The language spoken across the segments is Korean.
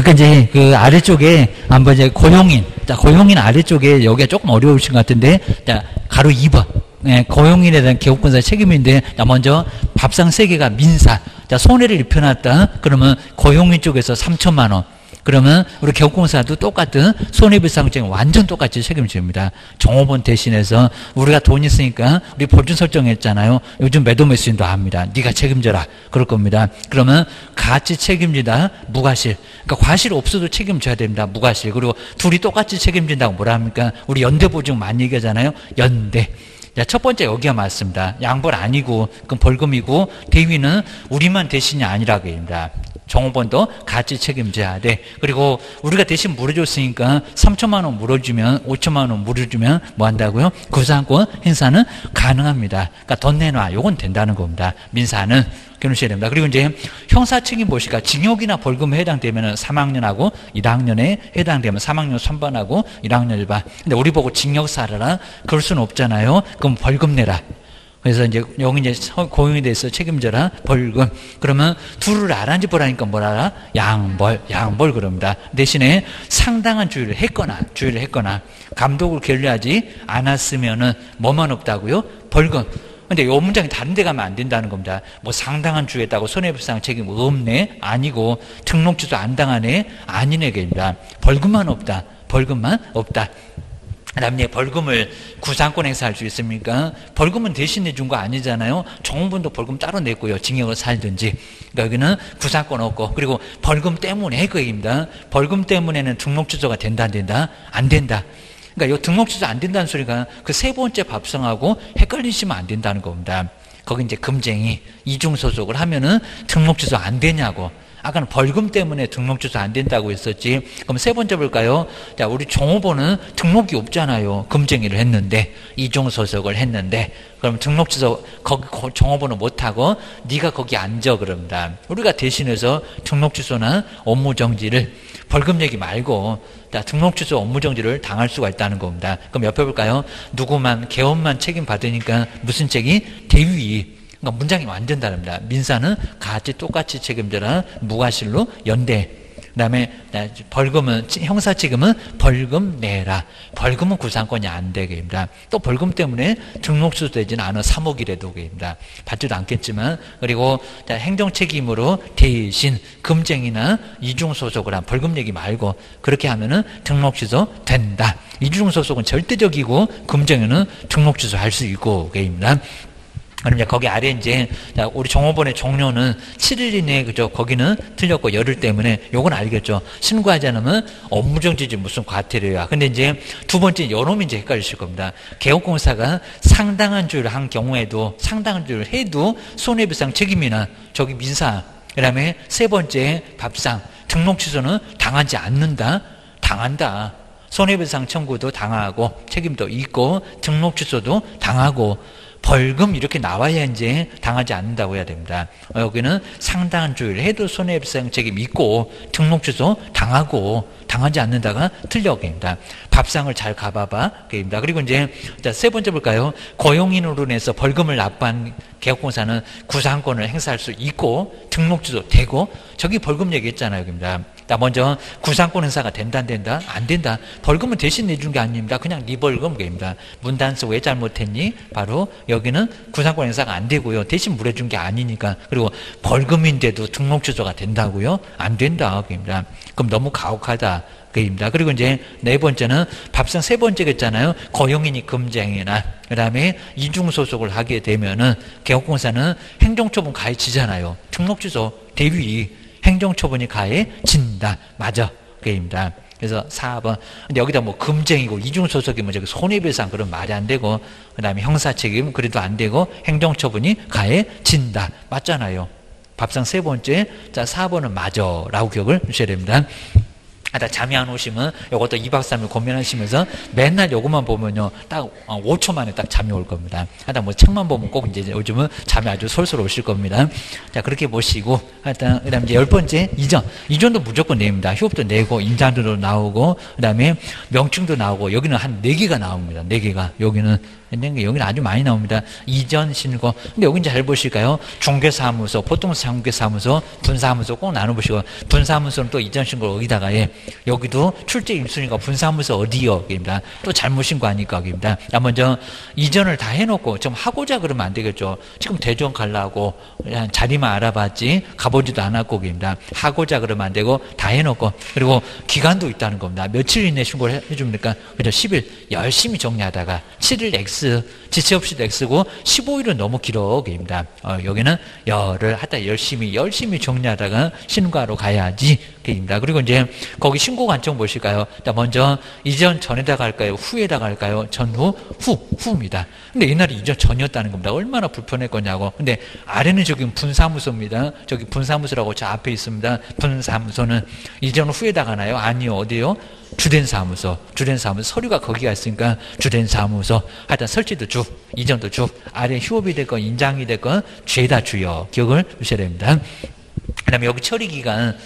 아까 이제 그 아래쪽에 한번 이제 고용인, 자, 고용인 아래쪽에 여기가 조금 어려우신 것 같은데, 자, 가로 2번. 네, 고용인에 대한 개국권자 책임인데, 자, 먼저 밥상 3개가 민사. 자, 손해를 입혀놨다. 그러면 고용인 쪽에서 3천만 원. 그러면 우리 개국공사도 똑같은 손해배상 책임 완전 똑같이 책임집니다. 종업원 대신해서 우리가 돈 있으니까 우리 보증 설정했잖아요. 요즘 매도 매수인도 합니다. 네가 책임져라. 그럴 겁니다. 그러면 같이 책임지다 무과실. 그러니까 과실 없어도 책임져야 됩니다. 무과실. 그리고 둘이 똑같이 책임진다고 뭐라 합니까? 우리 연대보증 많이 얘기하잖아요. 연대. 자, 첫 번째 여기가 맞습니다. 양벌 아니고 그럼 벌금이고 대위는 우리만 대신이 아니라고 합니다. 종업원도 같이 책임져야 돼. 그리고 우리가 대신 물어줬으니까 3천만 원 물어주면 5천만 원 물어주면 뭐 한다고요? 구상권 행사는 가능합니다. 그러니까 돈 내놔. 요건 된다는 겁니다. 민사는 겨누셔야 됩니다. 그리고 이제 형사 책임 보시니까 징역이나 벌금에 해당되면 3학년하고 1학년에 해당되면 3학년 3반하고 1학년 1반. 근데 우리 보고 징역 살아라. 그럴 수는 없잖아요. 그럼 벌금 내라. 그래서 이제 여기 이제 고용에 대해서 책임져라 벌금. 그러면 둘을 알아지 보라니까 뭐라? 양벌 그럽니다. 대신에 상당한 주의를 했거나 감독을 결례하지 않았으면은 뭐만 없다고요? 벌금. 근데 요 문장이 다른 데 가면 안 된다는 겁니다. 뭐 상당한 주의했다고 손해배상 책임 없네? 아니고 등록 취소 안 당하네? 아니네 입니다. 벌금만 없다. 그 다음에 벌금을 구상권 행사할 수 있습니까? 벌금은 대신 내준 거 아니잖아요. 종업원도 벌금 따로 냈고요. 징역을 살든지. 그러니까 여기는 구상권 없고, 그리고 벌금 때문에 그 얘기입니다. 벌금 때문에는 등록 취소가 된다, 안 된다? 안 된다. 그러니까 이 등록 취소 안 된다는 소리가 그 세 번째 밥상하고 헷갈리시면 안 된다는 겁니다. 거기 이제 금쟁이 이중 소속을 하면은 등록 취소 안 되냐고. 아까는 벌금 때문에 등록 취소 안 된다고 했었지. 그럼 세 번째 볼까요? 자, 우리 종업원은 등록이 없잖아요. 금쟁이를 했는데, 이중 소속을 했는데, 그럼 등록 취소 거기 종업원은 못 하고 네가 거기 앉아 그럽니다. 우리가 대신해서 등록 취소나 업무 정지를 벌금 내기 말고 자, 등록 취소 업무 정지를 당할 수가 있다는 겁니다. 그럼 옆에 볼까요? 누구만 개업만 책임 받으니까 무슨 책임? 대위. 그러니까 문장이 완전 다릅니다. 민사는 같이 똑같이 책임져라. 무과실로 연대. 그 다음에 벌금은 형사 책임은 벌금 내라. 벌금은 구상권이 안 되게 됩니다. 또 벌금 때문에 등록 취소되지는 않아 3억이라도 됩니다. 받지도 않겠지만. 그리고 행정 책임으로 대신 금쟁이나 이중 소속을 한 벌금 내기 말고 그렇게 하면은 등록 취소 된다. 이중 소속은 절대적이고 금쟁이는 등록 취소할 수 있고 됩니다. 그럼 이제 거기 아래 이제 우리 종업원의 종료는 7일 이내에 그죠? 거기는 틀렸고 열흘 때문에 요건 알겠죠? 신고하지 않으면 업무정지지 무슨 과태료야. 근데 이제 두 번째 요놈이 이제 헷갈리실 겁니다. 개업공사가 상당한 주의를 한 경우에도 상당한 주의를 해도 손해배상 책임이나 저기 민사. 그다음에 세 번째 밥상 등록 취소는 당하지 않는다. 당한다. 손해배상 청구도 당하고 책임도 있고 등록 취소도 당하고 벌금 이렇게 나와야 이제 당하지 않는다고 해야 됩니다. 여기는 상당한 주의를 해도 손해배상 책임 있고 등록 취소 당하고 당하지 않는다가 틀려옵니다. 밥상을 잘 가봐봐. 입니다. 그리고 이제 세 번째 볼까요? 고용인으로 인해서 벌금을 납부한 개업공사는 구상권을 행사할 수 있고 등록 취소 되고 저기 벌금 얘기했잖아요. 여기입니다. 먼저 구상권 행사가 된다 안 된다? 안 된다. 벌금은 대신 내준 게 아닙니다. 그냥 네 벌금입니다. 문단서 왜 잘못했니? 바로 여기는 구상권 행사가 안 되고요. 대신 물어준 게 아니니까. 그리고 벌금인데도 등록 취소가 된다고요? 안 된다. 그입니다. 그럼 너무 가혹하다. 그입니다. 그리고 이제 네 번째는 밥상 세 번째겠잖아요. 고용인이 금쟁이나 그다음에 이중 소속을 하게 되면은 개업공사는 행정처분 가해지잖아요. 등록 취소 대위 행정처분이 가해진다. 맞아. 그입니다. 그래서 4번. 근데 여기다 뭐 금쟁이고 이중소속이면 저기 손해배상 그런 말이 안 되고, 그 다음에 형사책임 그래도 안 되고, 행정처분이 가해진다. 맞잖아요. 밥상 세 번째. 자, 4번은 맞아. 라고 기억을 주셔야 됩니다. 하다 잠이 안 오시면 요것도 2박 3일 고민하시면서 맨날 요것만 보면요 딱 5초 만에 딱 잠이 올 겁니다. 하다 뭐 책만 보면 꼭 이제 요즘은 잠이 아주 솔솔 오실 겁니다. 자, 그렇게 보시고 하여튼 그다음 이제 10번째 이전도 무조건 냅니다. 휴업도 내고 인장도 나오고 그다음에 명칭도 나오고 여기는 한 4개가 나옵니다. 4개가 여기는 여기는 아주 많이 나옵니다. 이전, 신고. 근데 여기 이제 잘 보실까요? 중개사무소, 보통 중개사무소, 분사무소 꼭 나눠보시고, 분사무소는 또 이전 신고 여기다가, 여기도 출제 1순위가 분사무소 어디요? 입니다. 또 잘못 신고하니까 여기입니다. 먼저 이전을 다 해놓고 좀 하고자 그러면 안 되겠죠. 지금 대전 가려고 그냥 자리만 알아봤지 가보지도 않았고 입니다. 하고자 그러면 안 되고 다 해놓고, 그리고 기간도 있다는 겁니다. 며칠 이내 신고를 해줍니까? 그죠? 10일 열심히 정리하다가 7일 X, 지체 없이도 X고 15일은 너무 길어 입니다. 여기는 열을 하다 열심히 정리하다가 신고하러 가야지 입니다. 그리고 이제 거기 신고 관점 보실까요? 먼저 이전 전에다가 할까요? 후에다가 할까요? 전후 후입니다. 근데 옛날에 이전 전이었다는 겁니다. 얼마나 불편했거냐고. 근데 아래는 저기 분사무소입니다. 저기 분사무소라고 저 앞에 있습니다. 분사무소는 이전 후에다가 하나요? 아니요. 어디요? 주된 사무소 서류가 거기가 있으니까 주된 사무소. 하여튼 설치도 주, 이전도 주, 아래 휴업이 됐건 인장이 됐건 죄다 주요. 기억을 하셔야 됩니다. 그 다음에 여기 처리기간은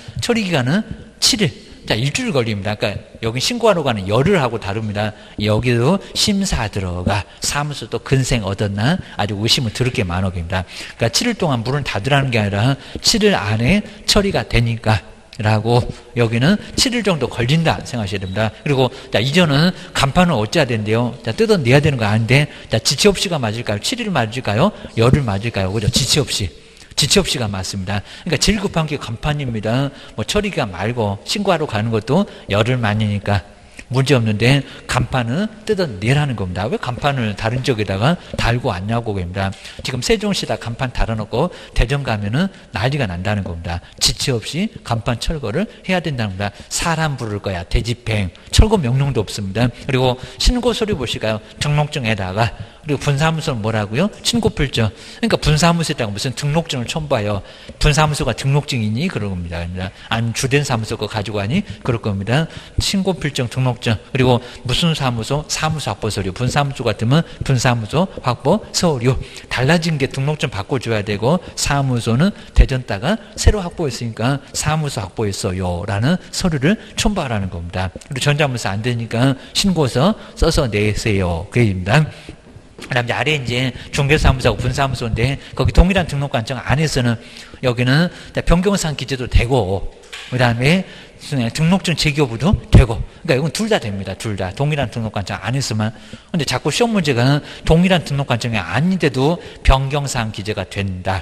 7일. 자, 일주일 걸립니다. 그러니까 여기 신고하러 가는 열흘 하고 다릅니다. 여기도 심사 들어가. 사무소 또 근생 얻었나? 아주 의심을 들을 게 많아 봅니다. 그러니까 7일 동안 물은 닫으라는 게 아니라 7일 안에 처리가 되니까 라고 여기는 7일 정도 걸린다 생각하셔야 됩니다. 그리고 자, 이전은 간판을 어찌해야 된대요? 자, 뜯어내야 되는 거 아닌데, 자, 지체 없이가 맞을까요? 7일 맞을까요? 열흘 맞을까요? 그죠? 지체 없이가 맞습니다. 그러니까 제일 급한 게 간판입니다. 뭐 처리기간 말고 신고하러 가는 것도 열흘 만이니까 문제 없는데 간판은 뜯어내라는 겁니다. 왜 간판을 다른 쪽에다가 달고 왔냐고 겁니다. 지금 세종시다 간판 달아놓고 대전 가면은 난리가 난다는 겁니다. 지체 없이 간판 철거를 해야 된다는 겁니다. 사람 부를 거야. 대집행. 철거 명령도 없습니다. 그리고 신고 서류 보실까요? 등록증에다가. 그리고 분사무소는 뭐라고요? 신고필증. 그러니까 분사무소에다가 무슨 등록증을 첨부해요. 분사무소가 등록증이니? 그럴 겁니다. 안 주된 사무소 거 가지고 가니? 그럴 겁니다. 신고필증, 등록증. 그리고 무슨 사무소? 사무소 확보 서류. 분사무소 같으면 분사무소 확보 서류. 달라진 게 등록증 바꿔줘야 되고, 사무소는 대전다가 새로 확보했으니까 사무소 확보했어요 라는 서류를 첨부하라는 겁니다. 그리고 전자문서 안 되니까 신고서 써서 내세요. 그 얘기입니다. 그 다음에 아래 이제 중개사무소하고 분사무소인데, 거기 동일한 등록관청 안에서는 여기는 변경상 기재도 되고, 그 다음에 등록증 재교부도 되고, 그러니까 이건 둘 다 됩니다. 둘 다. 동일한 등록관청 안에서만. 근데 자꾸 시험 문제가 동일한 등록관청이 아닌데도 변경상 기재가 된다.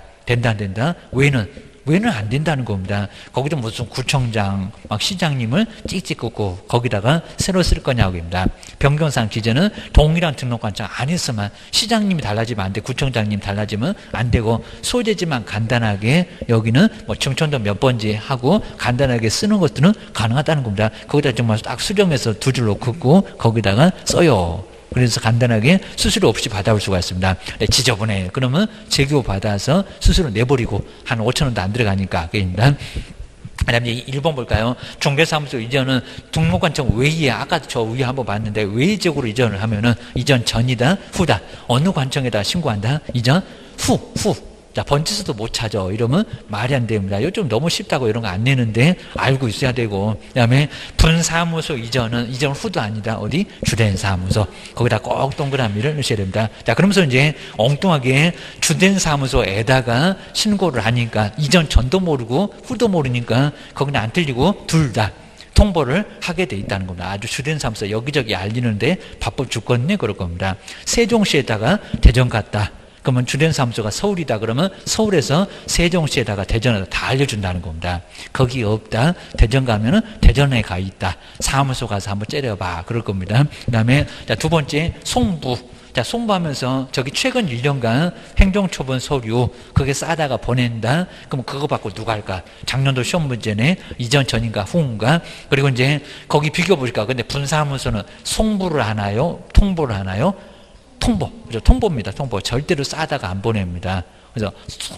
왜는 안 된다는 겁니다. 거기도 무슨 구청장, 막 시장님을 찍찍 긋고 거기다가 새로 쓸 거냐고입니다. 변경상 기재는 동일한 등록관청 안에서만, 시장님이 달라지면 안 돼, 구청장님 달라지면 안 되고, 소재지만 간단하게 여기는 뭐 증천도 몇 번지 하고 간단하게 쓰는 것들은 가능하다는 겁니다. 거기다 정말 딱 수정해서 두 줄로 긋고 거기다가 써요. 그래서 간단하게 수수료 없이 받아올 수가 있습니다. 네, 지저분해. 그러면 재교 받아서 수수료 내버리고 한 5,000원도 안 들어가니까. 그입니다. 그 다음에 1번 볼까요? 중개사무소 이전은 등록관청 외에, 아까 저 위에 한번 봤는데, 외적으로 이전을 하면은 이전 전이다, 후다. 어느 관청에다 신고한다? 이전, 후. 자, 번지수도 못 찾아. 이러면 말이 안 됩니다. 이거 좀 너무 쉽다고 이런 거 안 내는데 알고 있어야 되고, 그 다음에 분사무소 이전 후도 아니다. 어디? 주된 사무소. 거기다 꼭 동그라미를 넣으셔야 됩니다. 자, 그러면서 이제 엉뚱하게 주된 사무소에다가 신고를 하니까 이전 전도 모르고 후도 모르니까 거기는 안 틀리고 둘 다 통보를 하게 돼 있다는 겁니다. 아주 주된 사무소 여기저기 알리는데 바빠 죽겠네 그럴 겁니다. 세종시에다가 대전 갔다. 그러면 주된 사무소가 서울이다 그러면 서울에서 세종시에다가 대전에다 다 알려준다는 겁니다. 거기 없다. 대전 가면은 대전에 가 있다. 사무소 가서 한번 째려봐. 그럴 겁니다. 그 다음에 두 번째 송부. 자, 송부하면서 저기 최근 1년간 행정처분 서류 그게 싸다가 보낸다. 그럼 그거 받고 누가 할까? 작년도 시험 문제네. 이전 전인가 후인가? 그리고 이제 거기 비교해볼까? 근데 분사무소는 송부를 하나요? 통보를 하나요? 그죠? 통보입니다. 통보. 절대로 싸다가 안 보냅니다. 그래서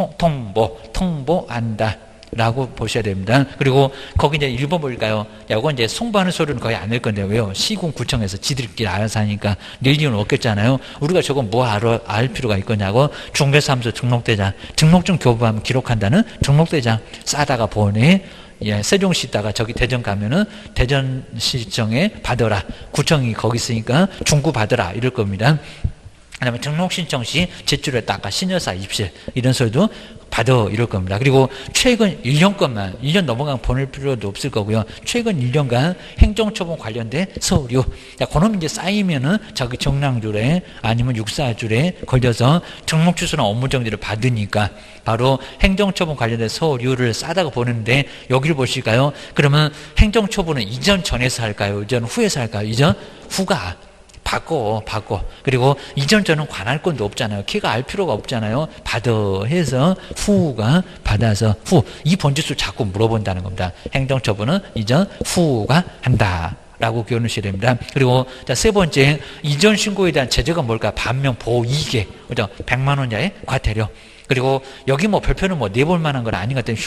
통보한다. 라고 보셔야 됩니다. 그리고 거기 이제 1번 볼까요? 이건 이제 송부하는 소리는 거의 안 낼 건데, 왜요? 시군구청에서 지들끼리 알아서 하니까 낼 이유는 없겠잖아요. 우리가 저건 뭐 알 필요가 있겠냐고. 중개사무소 등록대장. 등록증 교부하면 기록한다는 등록대장. 싸다가 보내. 예, 세종시 있다가 저기 대전 가면은 대전시청에 받아라. 구청이 거기 있으니까 중구 받아라. 이럴 겁니다. 그다음에 등록 신청 시 제출했다. 아까 신여사 입실 이런 소리도 받아 이럴 겁니다. 그리고 최근 1년 것만 1년 넘어가면 보낼 필요도 없을 거고요. 최근 1년간 행정처분 관련된 서류 그놈 이제 쌓이면은 자기 정량줄에 아니면 육사줄에 걸려서 등록 취소나 업무 정지를 받으니까 바로 행정처분 관련된 서류를 싸다가 보는데 여기를 보실까요? 그러면 행정처분은 이전 전에서 할까요? 이전 후에서 할까요? 이전 후가 바꿔. 그리고 이전 저는 관할 건도 없잖아요. 걔가 알 필요가 없잖아요. 받아 해서 후가 받아서 후. 이 번지수 자꾸 물어본다는 겁니다. 행정처분은 이전 후가 한다. 라고 기억하셔야 됩니다. 그리고 세 번째, 이전 신고에 대한 제재가 뭘까? 반면 보이게. 그죠? 100만 원 이하의 과태료. 그리고 여기 뭐 별표는 뭐 내볼 만한 건 아닌 것 같아요.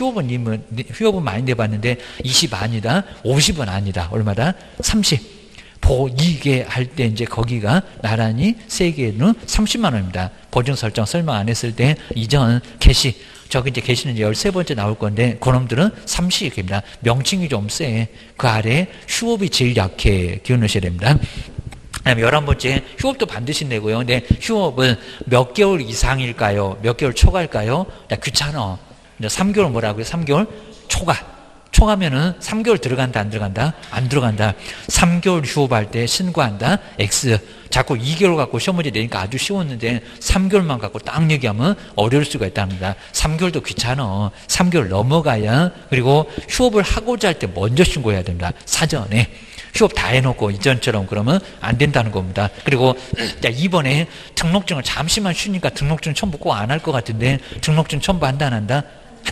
휴업은 많이 내봤는데 20 아니다. 50은 아니다. 얼마다? 30. 보이게 할 때 이제 거기가 나란히 세 개는 30만 원입니다. 보증 설정 설명 안 했을 때 이전 개시 저기 이제 개시는 이제 13번째 나올 건데 그놈들은 30입니다. 명칭이 좀 세. 그 아래 휴업이 제일 약해. 기억하셔야 됩니다. 그다음에 11번째 휴업도 반드시 내고요. 근데 휴업은 몇 개월 이상일까요? 몇 개월 초과일까요? 귀찮아. 3개월 뭐라고요? 3개월 초과. 초과면은 3개월 들어간다 안 들어간다? 안 들어간다. 3개월 휴업할 때 신고한다. X. 자꾸 2개월 갖고 시험 문제 내니까 아주 쉬웠는데 3개월만 갖고 딱 얘기하면 어려울 수가 있답니다. 3개월도 귀찮아. 3개월 넘어가야. 그리고 휴업을 하고자 할 때 먼저 신고해야 됩니다. 사전에. 휴업 다 해놓고 이전처럼 그러면 안 된다는 겁니다. 그리고 이번에 등록증을 잠시만 쉬니까 등록증 첨부 꼭 안 할 것 같은데 등록증 첨부 한다 안 한다?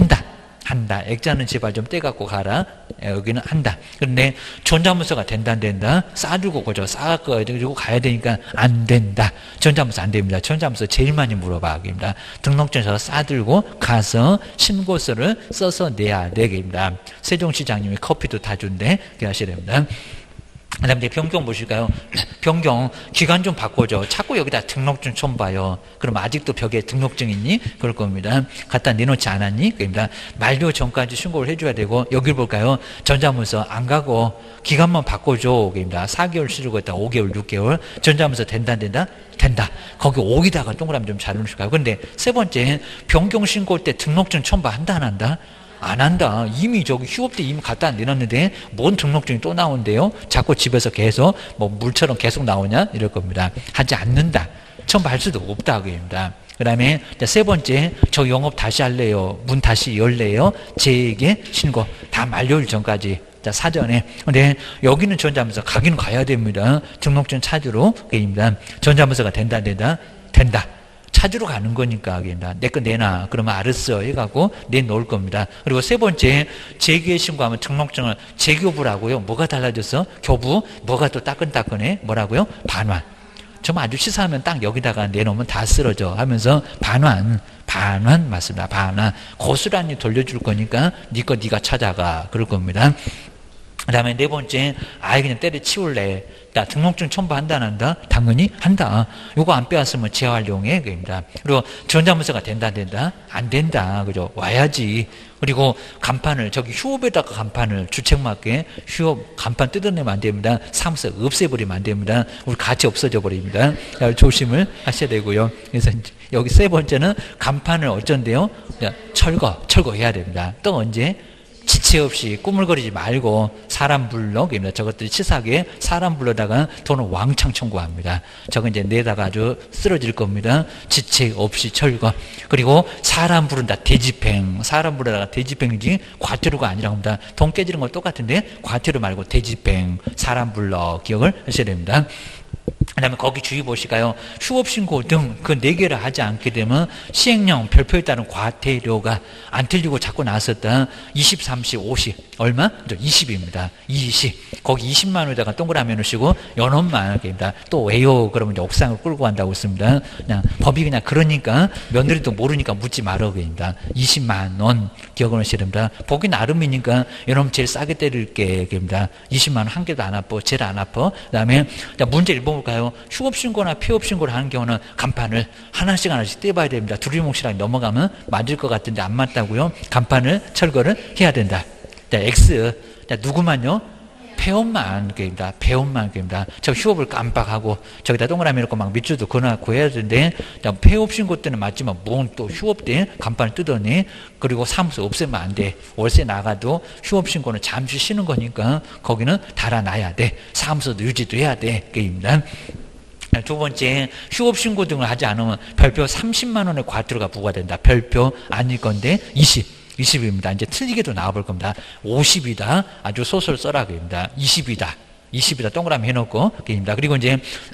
한다. 액자는 제발 좀 떼갖고 가라. 여기는 한다. 그런데 전자문서가 된다 안 된다? 싸들고 그죠. 싸갖고 가야 되니까 안 된다. 전자문서 안 됩니다. 전자문서 제일 많이 물어봐. 입니다. 등록증에서 싸들고 가서 신고서를 써서 내야 되겠습니다. 세종시장님이 커피도 다 준대. 그렇게 하셔야 됩니다. 그 다음에 변경 보실까요? 변경 기간 좀 바꿔줘. 자꾸 여기다 등록증 처음 봐요. 그럼 아직도 벽에 등록증 있니? 그럴 겁니다. 갖다 내놓지 않았니? 그럽니다. 만료 전까지 신고를 해줘야 되고 여길 볼까요? 전자문서 안 가고 기간만 바꿔줘. 그럽니다. 4개월 치르고 있다 5개월 6개월 전자문서 된다 안 된다? 된다. 거기 5기다가 동그라미 좀 잘 넣으실까요? 근데 세 번째 변경 신고할 때 등록증 첨부 한다 안 한다? 안 한다. 이미 저기 휴업 때 이미 갖다 내놨는데 뭔 등록증이 또 나온대요? 자꾸 집에서 계속 뭐 물처럼 계속 나오냐? 이럴 겁니다. 하지 않는다. 첨부할 수도 없다. 그입니다. 그 다음에 세 번째, 저 영업 다시 할래요? 문 다시 열래요? 제에게 신고. 다 만료일 전까지. 자, 사전에. 근데 여기는 전자문서 가기는 가야 됩니다. 등록증 찾으러. 그입니다. 전자문서가 된다, 안 된다? 된다. 찾으러 가는 거니까 내 거 내놔. 그러면 알았어 해갖고 내놓을 겁니다. 그리고 세 번째 재규에 신고하면 등록증을 재교부라고요. 뭐가 달라졌어? 교부 뭐가 또 따끈따끈해? 뭐라고요? 반환. 정말 아주 시사하면 딱 여기다가 내놓으면 다 쓰러져 하면서 반환 맞습니다. 반환 고스란히 돌려줄 거니까 네 거 네가 찾아가 그럴 겁니다. 그 다음에 네 번째 아예 그냥 때려치울래. 나 등록증 첨부한다 안 한다? 당연히 한다. 요거 안 빼왔으면 재활용해. 그입니다. 그리고 전자문서가 된다 안 된다? 안 된다. 그죠? 와야지. 그리고 간판을 저기 휴업에다가 간판을 주책맞게 휴업 간판 뜯어내면 안 됩니다. 사무소 없애버리면 안 됩니다. 우리 같이 없어져 버립니다. 조심을 하셔야 되고요. 그래서 여기 세 번째는 간판을 어쩐대요? 철거해야 됩니다. 또 언제? 지체 없이 꾸물거리지 말고 사람 불러. 그럽니다. 저것들이 치사하게 사람 불러다가 돈을 왕창 청구합니다. 저거 이제 내다가 아주 쓰러질 겁니다. 지체 없이 철거. 그리고 사람 부른다. 대집행. 사람 부르다가 대집행이지 과태료가 아니라고 합니다. 돈 깨지는 건 똑같은데 과태료 말고 대집행. 사람 불러. 기억을 하셔야 됩니다. 그 다음에 거기 주의 보실까요? 휴업신고 등 그 4개를 하지 않게 되면 시행령 별표에 따른 과태료가 안 틀리고 자꾸 나왔었다. 20, 30, 50 얼마? 20입니다. 20 거기 20만 원에다가 동그라미 놓으시고 연원만 입니다. 또 왜요? 그러면 이제 옥상을 끌고 간다고 했습니다. 그냥 법이 그냥 그러니까 며느리도 모르니까 묻지 말어 그입니다. 20만 원 기억을 하셔야 됩니다. 보기 나름이니까 여러분 제일 싸게 때릴게 그입니다. 20만 원 한 개도 안 아파. 제일 안 아파. 그 다음에 문제 1번 볼까요? 휴업신고나 폐업신고를 하는 경우는 간판을 하나씩 떼봐야 됩니다. 두리뭉실하게 넘어가면 맞을 것 같은데 안 맞다고요? 간판을 철거를 해야 된다. 자, X. 자, 누구만요? 폐업만 게임다. 폐업만 게임다. 저 휴업을 깜빡하고 저기다 동그라미 놓고 막 밑줄도 그어놓고 해야 되는데 폐업 신고 때는 맞지만 뭔 또 휴업 때 간판을 뜯어내. 그리고 사무소 없애면 안 돼. 월세 나가도 휴업 신고는 잠시 쉬는 거니까 거기는 달아놔야 돼. 사무소도 유지도 해야 돼. 게임다. 두 번째, 휴업 신고 등을 하지 않으면 별표 30만 원의 과태료가 부과된다. 별표 아닐 건데 20입니다. 이제 틀리게도 나와볼 겁니다. 50이다. 아주 소설 써라. 그입니다. 20이다. 동그라미 해놓고, 입니다. 그리고 이제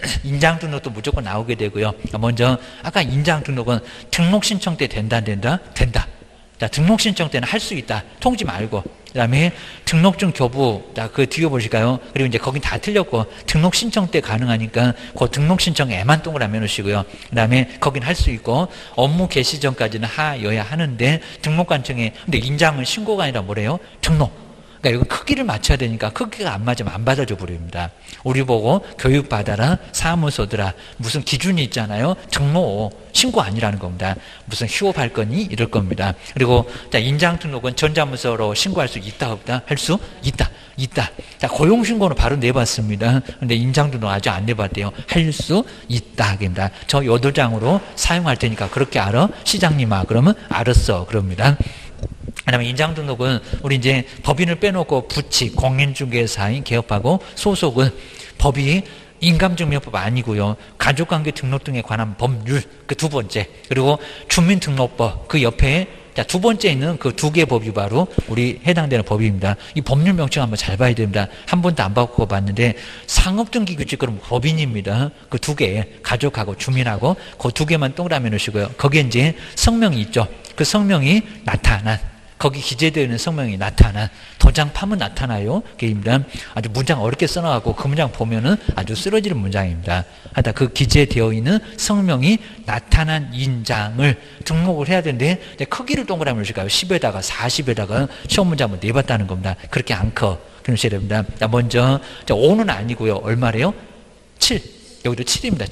인장 등록도 무조건 나오게 되고요. 먼저, 아까 인장 등록은 등록 신청 때 된다, 안 된다? 된다. 자, 등록 신청 때는 할 수 있다. 통지 말고. 그 다음에 등록증 교부, 자, 그 뒤에 보실까요? 그리고 이제 거긴 다 틀렸고, 등록 신청 때 가능하니까, 그 등록 신청에만 동그라미 해놓으시고요. 그 다음에 거긴 할 수 있고, 업무 개시 전까지는 하여야 하는데, 등록관청에, 근데 인장은 신고가 아니라 뭐래요? 등록. 그러니까 이거 크기를 맞춰야 되니까 크기가 안 맞으면 안 받아줘 버립니다. 우리 보고 교육받아라, 사무소들아, 무슨 기준이 있잖아요. 등록, 신고 아니라는 겁니다. 무슨 휴업할 거니? 이럴 겁니다. 그리고 자, 인장 등록은 전자문서로 신고할 수 있다, 없다? 할 수 있다. 자, 고용신고는 바로 내봤습니다. 근데 인장 등록 아직 안 내봤대요. 할 수 있다. 입니다. 저 8장으로 사용할 테니까 그렇게 알아? 시장님아, 그러면 알았어. 그럽니다. 그 다음에 인장등록은 우리 이제 법인을 빼놓고 부칙, 공인중개사인 개업하고 소속은 법이 인감증명법 아니고요. 가족관계 등록 등에 관한 법률, 그 두 번째. 그리고 주민등록법, 그 옆에 자, 두 번째 있는 그 두 개 법이 바로 우리 해당되는 법입니다. 이 법률 명칭 한번 잘 봐야 됩니다. 한 번도 안 바꿔봤는데 상업등기규칙 그럼 법인입니다. 그 두 개, 가족하고 주민하고 그 두 개만 동그라미 놓으시고요. 거기에 이제 성명이 있죠. 그 성명이 나타난, 거기 기재되어 있는 성명이 나타난, 도장 파면 나타나요. 게입니다. 아주 문장 어렵게 써놔갖고 그 문장 보면은 아주 쓰러지는 문장입니다. 하여튼 그 기재되어 있는 성명이 나타난 인장을 등록을 해야 되는데, 크기를 동그라미 놓으실까요? 10에다가 40에다가 시험 문제 한번 내봤다는 겁니다. 그렇게 안 커. 그러셔야 됩니다. 자, 먼저, 5는 아니고요. 얼마래요? 7. 여기도 7입니다.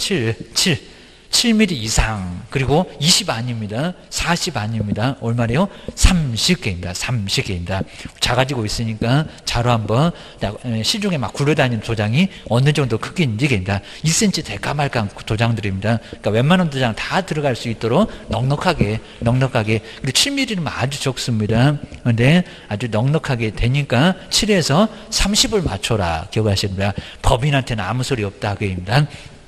7. 7mm 이상, 그리고 20 아닙니다. 40 아닙니다. 얼마래요? 30개입니다. 30개입니다. 작아지고 있으니까 자로 한번 시중에 막 굴러다니는 도장이 어느 정도 크기인지 입니다. 2cm 될까 말까 도장들입니다. 그러니까 웬만한 도장 다 들어갈 수 있도록 넉넉하게. 그리고 7mm는 아주 적습니다. 그런데 아주 넉넉하게 되니까 7에서 30을 맞춰라. 기억하셔야 됩니다. 법인한테는 아무 소리 없다. 그입니다.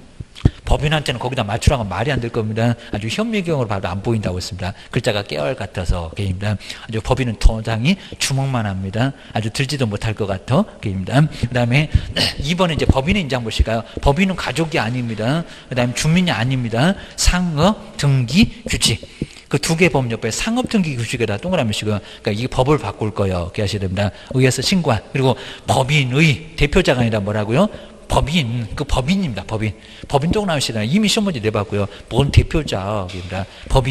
법인한테는 거기다 맞추라고 말이 안 될 겁니다. 아주 현미경으로 봐도 안 보인다고 했습니다. 글자가 깨알 같아서 게입니다. 아주 법인은 도장이 주먹만 합니다. 아주 들지도 못할 것 같아 게입니다. 그 다음에 2번에 이제 법인의 인장 보실까요? 법인은 가족이 아닙니다. 그 다음에 주민이 아닙니다. 상업 등기 규칙. 그 두 개 법 옆에 상업등기 규칙에다 동그라미 치고요. 그러니까 이 법을 바꿀 거예요. 그렇게 하셔야 됩니다. 의해서 신고한. 그리고 법인의 대표자가 아니라 뭐라고요? 법인, 그 법인입니다. 법인 동그라미 치잖아요. 이미 시험 문제 내봤고요. 뭔 대표자입니다.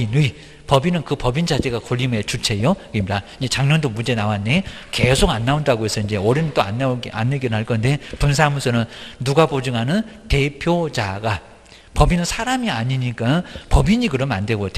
법인은 그 법인 자체가 권리의 주체요. 입니다. 이제 작년도 문제 나왔네. 계속 안 나온다고 해서 이제 올해는 또 안 내긴 할 건데, 분사무소는 누가 보증하는? 대표자가. 법인은 사람이 아니니까 법인이 그러면 안 되고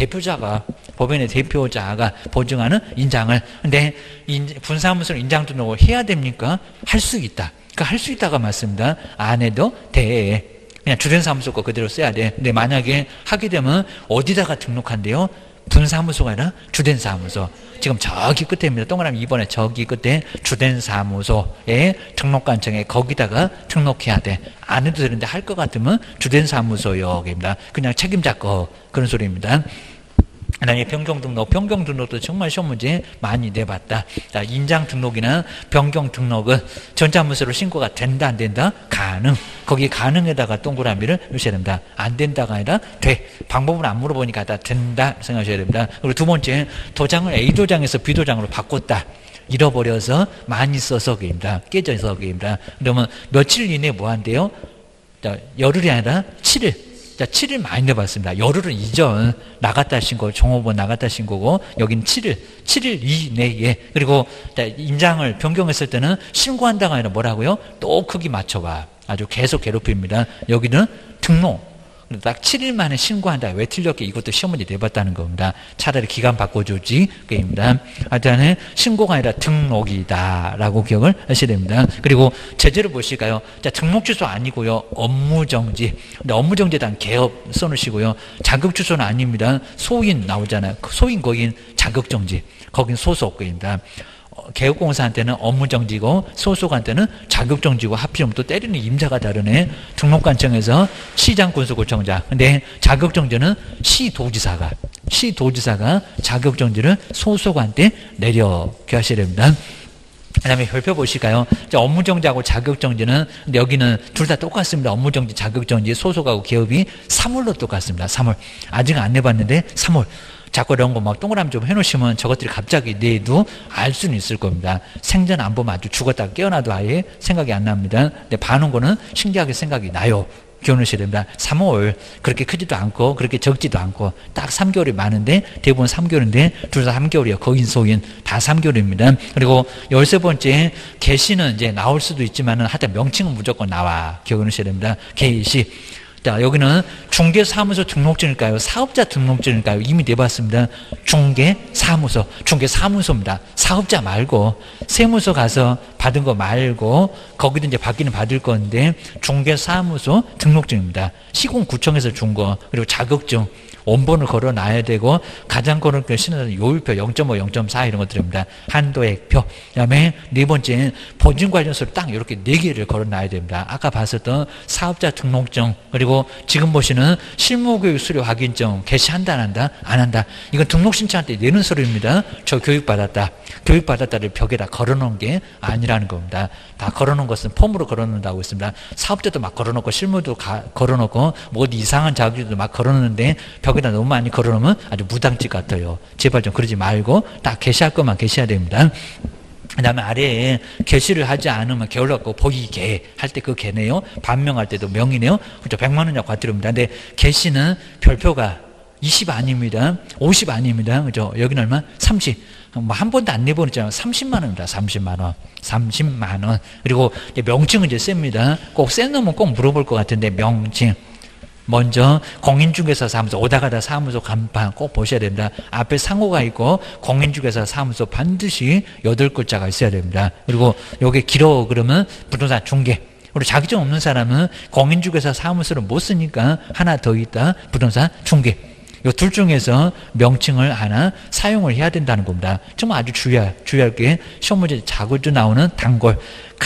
법인의 대표자가 보증하는 인장을. 근데 분사무소는 인장 등록을 해야 됩니까? 할 수 있다. 그러니까 할 수 있다가 맞습니다. 안 해도 돼. 그냥 주된 사무소 거 그대로 써야 돼. 근데 만약에 하게 되면 어디다가 등록한대요? 분사무소가 아니라 주된 사무소. 지금 저기 끝에입니다. 동그라미 2번에 저기 끝에 주된 사무소에 등록관청에 거기다가 등록해야 돼. 안 해도 되는데 할 것 같으면 주된 사무소요. 그냥 책임자 거. 그런 소리입니다. 그 다음에 변경등록도 정말 시험 문제 많이 내봤다. 자, 인장등록이나 변경등록은 전자문서로 신고가 된다, 안 된다? 가능. 거기 가능에다가 동그라미를 넣으셔야 됩니다. 안 된다가 아니라 돼. 방법은 안 물어보니까 다 된다 생각하셔야 됩니다. 그리고 두 번째, 도장을 A도장에서 B도장으로 바꿨다. 잃어버려서 많이 써서 그입니다. 깨져서 그입니다. 그러면 며칠 이내에 뭐 한대요? 자, 열흘이 아니라 7일. 자, 7일 많이 내봤습니다. 열흘은 이전 나갔다 신고, 종업원 나갔다 신고고, 여기는 7일 이내에. 그리고 인장을 변경했을 때는 신고한다가 아니라 뭐라고요? 또 크기 맞춰봐. 아주 계속 괴롭힙니다. 여기는 등록. 딱 7일 만에 신고한다. 왜 틀렸게 이것도 시험 문제 내봤다는 겁니다. 차라리 기간 바꿔주지. 그입니다. 하여튼 신고가 아니라 등록이다라고 기억을 하셔야 됩니다. 그리고 제재를 보실까요? 자, 등록 주소 아니고요. 업무 정지. 근데 업무 정지에 대한 개업 써놓으시고요. 자격 주소는 아닙니다. 소인 나오잖아요. 소인 거긴 자격 정지. 거긴 소속입니다. 개업공사한테는 업무정지고 소속한테는 자격정지고 하필이면 또 때리는 임자가 다르네. 등록관청에서 시장군수구청장. 근데 자격정지는 시도지사가 자격정지를 소속한테 내려게 하셔야 됩니다. 그 다음에 별표 보실까요? 업무정지하고 자격정지는, 근데 여기는 둘 다 똑같습니다. 업무정지, 자격정지, 소속하고 개업이 3월로 똑같습니다. 3월. 아직 안 내봤는데 3월. 자꾸 이런 거 막 동그라미 좀 해놓으시면 저것들이 갑자기 내도 알 수는 있을 겁니다. 생전 안 보면 아주 죽었다가 깨어나도 아예 생각이 안 납니다. 근데 봐놓은 거는 신기하게 생각이 나요. 기억하셔야 됩니다. 3월 그렇게 크지도 않고 그렇게 적지도 않고 딱 3개월이 많은데 대부분 3개월인데 둘 다 3개월이에요. 거인 소인 다 3개월입니다. 그리고 13번째 개시는 이제 나올 수도 있지만은 하여튼 명칭은 무조건 나와. 기억하셔야 됩니다. 개시. 자, 여기는 중개사무소 등록증일까요? 사업자 등록증일까요? 이미 내봤습니다. 중개사무소입니다. 사업자 말고 세무서 가서 받은 거 말고 거기도 이제 받기는 받을 건데 중개사무소 등록증입니다. 시공구청에서 준 거, 그리고 자격증 원본을 걸어놔야 되고 가장 걸어놓은 신호는 요율표 0.5, 0.4 이런 것들입니다. 한도액표. 그다음에 네 번째 보증관련서를 딱 이렇게 4개를 걸어놔야 됩니다. 아까 봤었던 사업자 등록증, 그리고 지금 보시는 실무교육 수료 확인증. 개시한다 안 한다? 안 한다. 이건 등록 신청할 때 내는 서류입니다. 저 교육받았다. 교육받았다를 벽에다 걸어놓은 게 아니라는 겁니다. 다 걸어놓은 것은 폼으로 걸어놓는다고 했습니다. 사업자도 막 걸어놓고 실무도 걸어놓고 뭐 어디 이상한 자격증도 막 걸어놓는데 벽에다 너무 많이 걸어놓으면 아주 무당집 같아요. 제발 좀 그러지 말고 딱 게시할 것만 게시해야 됩니다. 그 다음에 아래에 게시를 하지 않으면 게을렀고 보이게 할 때 그 개네요. 반명할 때도 명이네요. 그렇죠. 100만 원이나 과태료입니다. 근데 게시는 별표가 20 아닙니다. 50 아닙니다. 그죠? 여기는 얼마? 30. 뭐 한 번도 안 내보냈잖아요. 30만 원입니다. 30만 원. 30만 원. 그리고 이제 명칭은 이제 셉니다. 꼭 센 놈은 꼭 물어볼 것 같은데 명칭. 먼저 공인중개사 사무소, 오다 가다 사무소 간판 꼭 보셔야 됩니다. 앞에 상호가 있고 공인중개사 사무소 반드시 8글자가 있어야 됩니다. 그리고 요게 길어 그러면 부동산 중개. 우리 자격증 없는 사람은 공인중개사 사무소를 못 쓰니까 하나 더 있다. 부동산 중개. 이 둘 중에서 명칭을 하나 사용을 해야 된다는 겁니다. 정말 아주 주의할 게 시험 문제 자주 나오는 단골.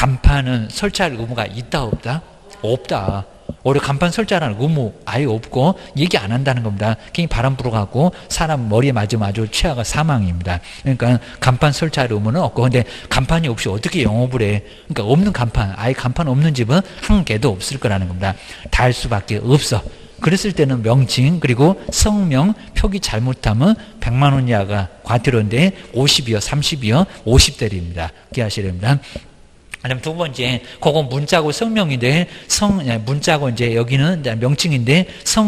간판은 설치할 의무가 있다 없다? 없다. 올해 간판 설치하라는 의무 아예 없고 얘기 안 한다는 겁니다. 괜히 바람 불어갖고 사람 머리에 맞으면 아주 최악의 사망입니다. 그러니까 간판 설치할 의무는 없고, 근데 간판이 없이 어떻게 영업을 해? 그러니까 없는 간판, 아예 간판 없는 집은 한 개도 없을 거라는 겁니다. 달 수밖에 없어. 그랬을 때는 명칭 그리고 성명 표기 잘못하면 100만 원 이하가 과태료인데 50이요 30이요 50대리입니다. 기하셔야 됩니다. 그다음 두 번째, 그건 문자고 성명인데 문자고 이제 여기는 명칭인데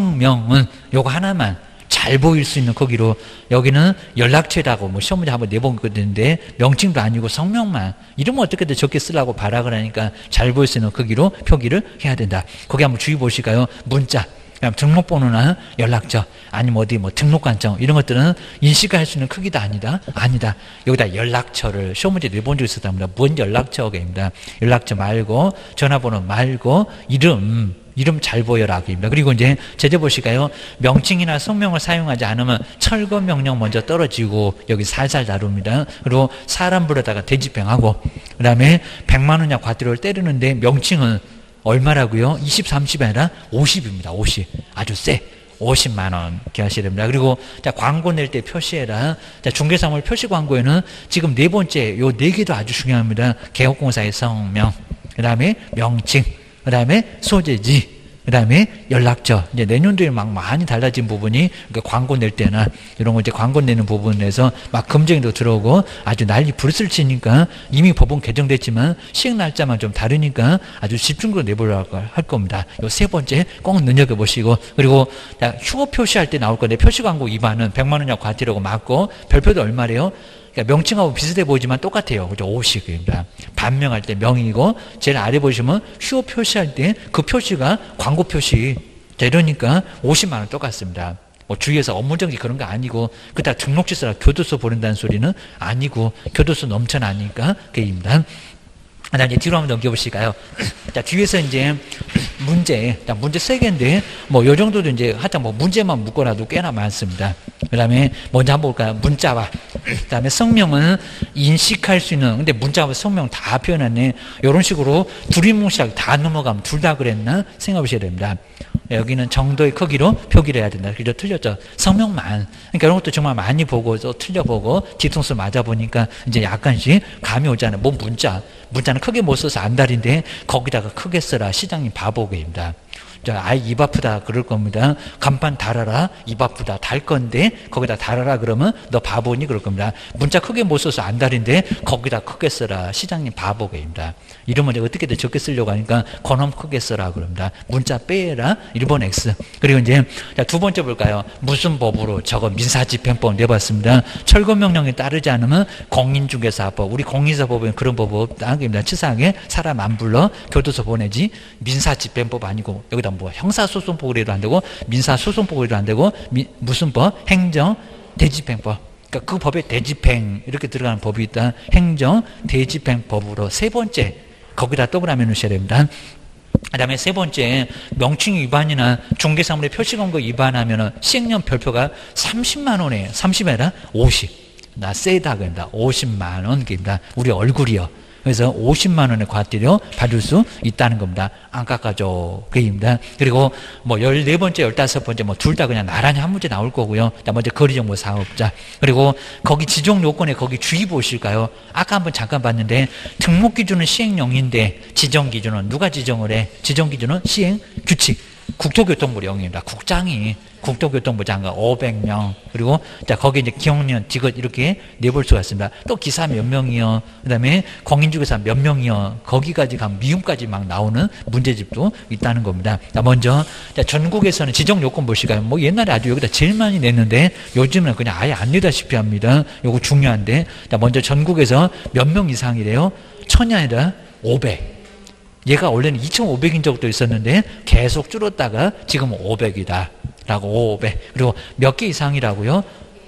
성명은 요거 하나만 잘 보일 수 있는 거기로, 여기는 연락처라고 뭐 시험 문제 한번 내본 거였는데 명칭도 아니고 성명만, 이러면 어떻게든 적게 쓰려고 발악을 하니까 잘 보일 수 있는 거기로 표기를 해야 된다. 거기 한번 주의 보실까요? 문자. 등록번호나 연락처, 아니면 어디 뭐 등록관청, 이런 것들은 인식할 수 있는 크기도 아니다. 여기다 연락처를 시험 문제 내본 적 있었답니다. 뭔 연락처입니다. 연락처 말고, 전화번호 말고, 이름 잘 보여라. 그리고 이제 제재 보실까요? 명칭이나 성명을 사용하지 않으면 철거 명령 먼저 떨어지고, 여기 살살 다룹니다. 그리고 사람 불러다가 대집행하고, 그 다음에 100만 원 이하 과태료를 때리는데 명칭은 얼마라고요? 20, 30이 아니라 50입니다. 50. 아주 세. 50만 원 기하셔야 됩니다. 그리고 자, 광고 낼 때 표시해라. 자, 중개사물 표시 광고에는 지금 네 번째 요 네 개도 아주 중요합니다. 개업공사의 성명, 그 다음에 명칭, 그 다음에 소재지, 그 다음에 연락처. 이제 내년도에 막 많이 달라진 부분이, 그러니까 광고 낼 때나 이런 거 이제 광고 내는 부분에서 막 검증도 들어오고 아주 난리 불을 치니까, 이미 법은 개정됐지만 시행 날짜만 좀 다르니까 아주 집중적으로 내보려고 할 겁니다. 요 세 번째 꼭 눈여겨보시고, 그리고 휴업 표시할 때 나올 건데 표시 광고 위반은 100만 원 이하 과태료고 맞고, 별표도 얼마래요? 그러니까 명칭하고 비슷해 보이지만 똑같아요. 그죠? 50입니다. 반명할 때 명이고, 제일 아래 보시면 휴업 표시할 때 그 표시가 광고 표시. 자, 이러니까 50만 원 똑같습니다. 뭐 주위에서 업무정지 그런 거 아니고 그다 등록지 쓰라 교도소 보낸다는 소리는 아니고 교도소 넘쳐나니까 그입니다. 자, 이제 뒤로 한번 넘겨보실까요? 자, 뒤에서 이제 문제 3개인데, 뭐, 요 정도도 이제, 하여튼 뭐, 문제만 묶어놔도 꽤나 많습니다. 그 다음에, 먼저 한번 볼까요? 문자와, 그 다음에 성명은 인식할 수 있는, 근데 문자와 성명 다 표현했네. 요런 식으로 두리뭉실하게 다 넘어가면 둘 다 그랬나? 생각해 보셔야 됩니다. 여기는 정도의 크기로 표기를 해야 된다. 그죠? 틀렸죠? 성명만. 그러니까 이런 것도 정말 많이 보고, 또 틀려보고, 뒤통수 맞아보니까 이제 약간씩 감이 오잖아요. 뭐 문자는 크게 못 써서 안달인데 거기다가 크게 써라. 시장님 바보게입니다. 아이 입 아프다 그럴 겁니다. 간판 달아라. 입 아프다 달 건데 거기다 달아라 그러면 너 바보니 그럴 겁니다. 문자 크게 못 써서 안달인데 거기다 크게 써라. 시장님 바보게입니다. 이러면 이제 어떻게든 적게 쓰려고 하니까 건엄 크게 써라 그럽니다. 문자 빼라. 1번 X. 그리고 이제 두 번째 볼까요? 무슨 법으로 저거 민사집행법 내봤습니다. 철거명령에 따르지 않으면 공인중개사법. 우리 공인사법에 그런 법 없다. 그러니까 치사하게 사람 안 불러 교도소 보내지. 민사집행법 아니고 여기다 뭐 형사소송법으로도 안 되고 민사소송법으로도 안 되고 무슨 법? 행정 대집행법. 그러니까 그 법에 대집행 이렇게 들어가는 법이 있다. 행정 대집행법으로 세 번째 거기다 동그라미 넣으셔야 됩니다. 그 다음에 세 번째 명칭 위반이나 중개사물의 표시권거 위반하면 시행령 별표가 30만 원에 30이 아니라 50. 나 세다 그럽니다. 50만 원 그럽니다. 우리 얼굴이요. 그래서 50만 원의 과태료 받을 수 있다는 겁니다. 안 깎아줘. 그입니다. 그리고 뭐 14번째, 15번째 뭐 둘 다 그냥 나란히 한 문제 나올 거고요. 먼저 거리정보 사업자. 그리고 거기 지정 요건에 거기 주의 보실까요? 아까 한번 잠깐 봤는데 등록 기준은 시행령인데 지정 기준은 누가 지정을 해? 지정 기준은 시행 규칙. 국토교통부령입니다. 국장이 국토교통부 장관 500명 그리고 자 거기 이제 기억년 직업 이렇게 내볼 수가 있습니다. 또 기사 몇 명이요. 그다음에 공인중개사 몇 명이요. 거기까지 가면 미움까지 막 나오는 문제집도 있다는 겁니다. 자 먼저 자 전국에서는 지정 요건 보실까요? 뭐 옛날에 아주 여기다 제일 많이 냈는데 요즘은 그냥 아예 안 내다시피 합니다. 요거 중요한데 자 먼저 전국에서 몇 명 이상이래요? 1000이 아니라 500. 얘가 원래는 2,500인 적도 있었는데 계속 줄었다가 지금 500이다. 라고 500. 그리고 몇 개 이상이라고요?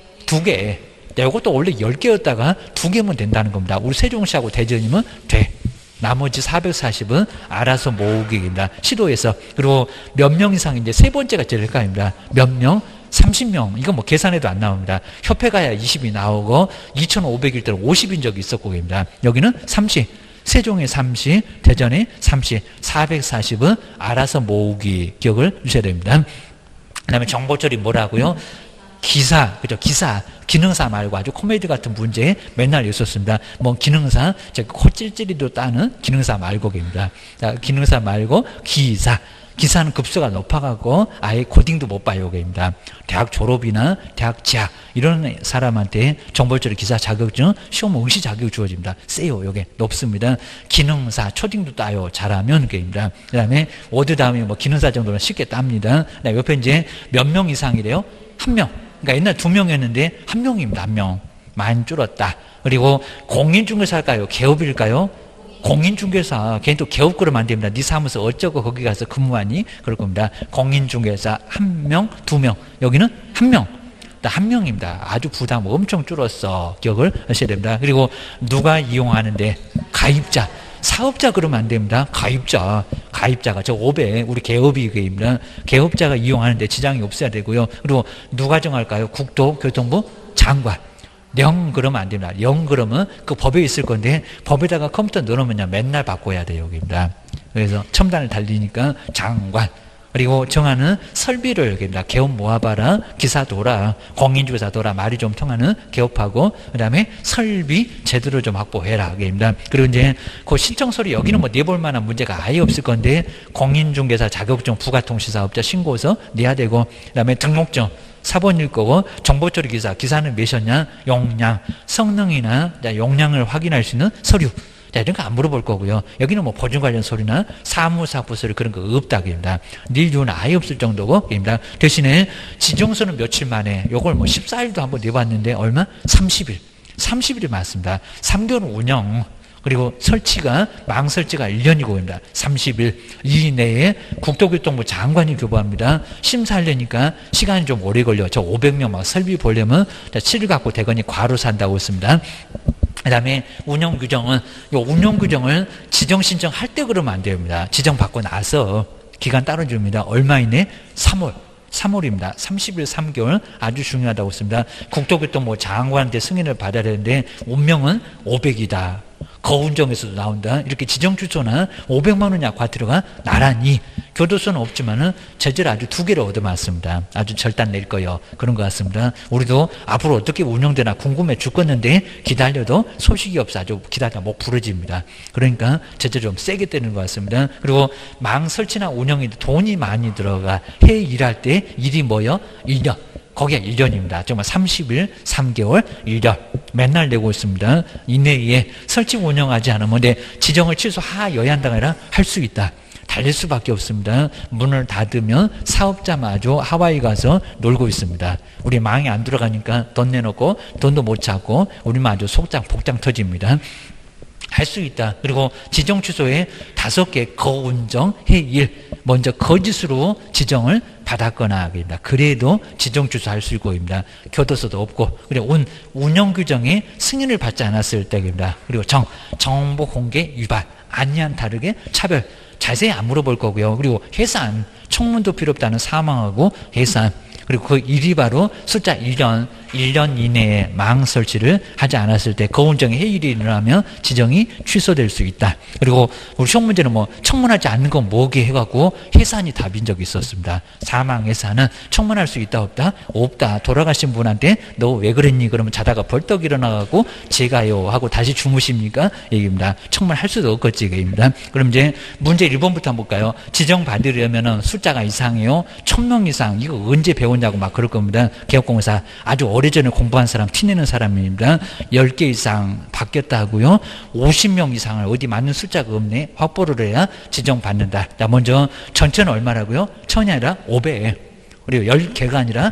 2개. 이것도 원래 10개였다가 2개면 된다는 겁니다. 우리 세종시하고 대전이면 돼. 나머지 440은 알아서 모으기입니다. 시도에서. 그리고 몇 명 이상 이제 세 번째가 제일 헷갈립니다. 몇 명? 30명. 이건 뭐 계산해도 안 나옵니다. 협회 가야 20이 나오고 2,500일 때는 50인 적이 있었고입니다. 여기는 30. 세종에 30, 대전에 30, 440은 알아서 모으기 기억을 주셔야 됩니다. 그 다음에 정보 처리 뭐라고요? 기사, 그죠? 기사, 기능사 말고 아주 코미디 같은 문제 맨날 있었습니다. 뭐 기능사, 코 찔찔이도 따는 기능사 말고입니다. 자, 기능사 말고 기사. 기사는 급수가 높아가고 아예 코딩도 못 봐요. 입니다. 대학 졸업이나 대학 재학 이런 사람한테 정보처리 기사 자격증 시험 응시 자격이 주어집니다. 세요. 요게 높습니다. 기능사 초딩도 따요. 잘하면 그입니다. 그 다음에 워드 다음에 뭐 기능사 정도는 쉽게 땁니다. 옆에 이제 몇 명 이상이래요? 1명. 그러니까 옛날 2명이었는데 1명입니다. 1명. 많이 줄었다. 그리고 공인중개사일까요? 개업일까요? 공인중개사, 걔는 또 개업 그러면 안 됩니다. 네 사무소 어쩌고 거기 가서 근무하니? 그럴 겁니다. 공인중개사 1명, 2명. 여기는 1명. 1명입니다. 아주 부담 엄청 줄었어. 기억을 하셔야 됩니다. 그리고 누가 이용하는데? 가입자. 사업자 그러면 안 됩니다. 가입자가 저 500, 우리 개업이입니다. 개업자가 이용하는데 지장이 없어야 되고요. 그리고 누가 정할까요? 국토교통부 장관. 령 그러면 안 됩니다. 령 그러면 그 법에 있을 건데 법에다가 컴퓨터 넣어놓으면 맨날 바꿔야 돼요. 여기입니다. 그래서 첨단을 달리니까 장관. 그리고 정하는 설비를 여기입니다. 개업 모아봐라. 기사 돌아. 공인중개사 돌아. 말이 좀 통하는 개업하고 그 다음에 설비 제대로 좀 확보해라. 여기입니다. 그리고 이제 그 신청서류 여기는 뭐 내볼 만한 문제가 아예 없을 건데 공인중개사 자격증 부가통시사업자 신고서 내야 되고 그 다음에 등록증 4번일 거고 정보처리 기사는 몇이었냐? 용량, 성능이나 용량을 확인할 수 있는 서류 이런 거 안 물어볼 거고요. 여기는 뭐 보증 관련 서류나 사무사부 서류 그런 거 없다입니다. 닐류는 아예 없을 정도고 입니다. 대신에 지정서는 며칠 만에 요걸 뭐 14일도 한번 내봤는데 얼마? 30일. 30일이 맞습니다. 3개월 운영 그리고 설치가 망설치가 1년이고입니다. 30일 이내에 국토교통부 장관이 교부합니다. 심사하려니까 시간이 좀 오래 걸려. 저 500명 막 설비 보려면 7일 갖고 대건이 과로 산다고 했습니다. 그 다음에 운영규정은, 이 운영규정을 지정신청할 때 그러면 안 됩니다. 지정받고 나서 기간 따로 줍니다. 얼마 이내? 3월입니다. 30일 3개월 아주 중요하다고 했습니다. 국토교통부 장관한테 승인을 받아야 되는데 운명은 500이다. 거운정에서도 나온다. 이렇게 지정주소나 500만 원 약화 들어가 나란히 교도소는 없지만은 제재를 아주 2개를 얻어맞습니다. 아주 절단 낼 거요. 그런 것 같습니다. 우리도 앞으로 어떻게 운영되나 궁금해 죽겠는데 기다려도 소식이 없어. 아주 기다리다 목 부러집니다. 그러니까 제재 좀 세게 때리는 것 같습니다. 그리고 망 설치나 운영에 돈이 많이 들어가 해 일할 때 일이 뭐요? 1년. 거기가 1년입니다. 정말 30일, 3개월, 1년. 맨날 내고 있습니다. 이내에 설치 운영하지 않으면 내 지정을 취소하여야 한다가 아니라 할 수 있다. 달릴 수밖에 없습니다. 문을 닫으면 사업자마저 하와이 가서 놀고 있습니다. 우리 망이 안 들어가니까 돈 내놓고 돈도 못 찾고 우리마저 속장 복장 터집니다. 할 수 있다. 그리고 지정 취소에 5개 거운정 해일 먼저 거짓으로 지정을 받았거나 그래도 지정 취소할 수 있고입니다. 교도소도 없고 그리고 운영 규정에 승인을 받지 않았을 때입니다. 그리고 정보 공개 위반 아니한 다르게 차별 자세히 안 물어볼 거고요. 그리고 해산 청문도 필요 없다는 사망하고 해산 그리고 그 일이 바로 숫자 1년 이내에 망 설치를 하지 않았을 때 거운정의 해일이 일어나면 지정이 취소될 수 있다. 그리고 우리 시험 문제는 뭐 청문하지 않는 건 뭐게 해갖고 해산이 답인 적이 있었습니다. 사망 해산은 청문할 수 있다 없다? 없다. 돌아가신 분한테 너 왜 그랬니? 그러면 자다가 벌떡 일어나가고 제가요 하고 다시 주무십니까? 얘기입니다. 청문할 수도 없겠지 얘기입니다. 그럼 이제 문제 1번부터 한번 볼까요? 지정 받으려면 숫자가 이상해요. 1000명 이상 이거 언제 배웠냐고 막 그럴 겁니다. 개업공사 아주 오래전에 공부한 사람 티내는 사람입니다. 10개 이상 바뀌었다 하고요. 50명 이상을 어디 맞는 숫자가 없네. 확보를 해야 지정받는다. 자, 먼저 전체는 얼마라고요? 1000이 아니라 5배. 그리고 10개가 아니라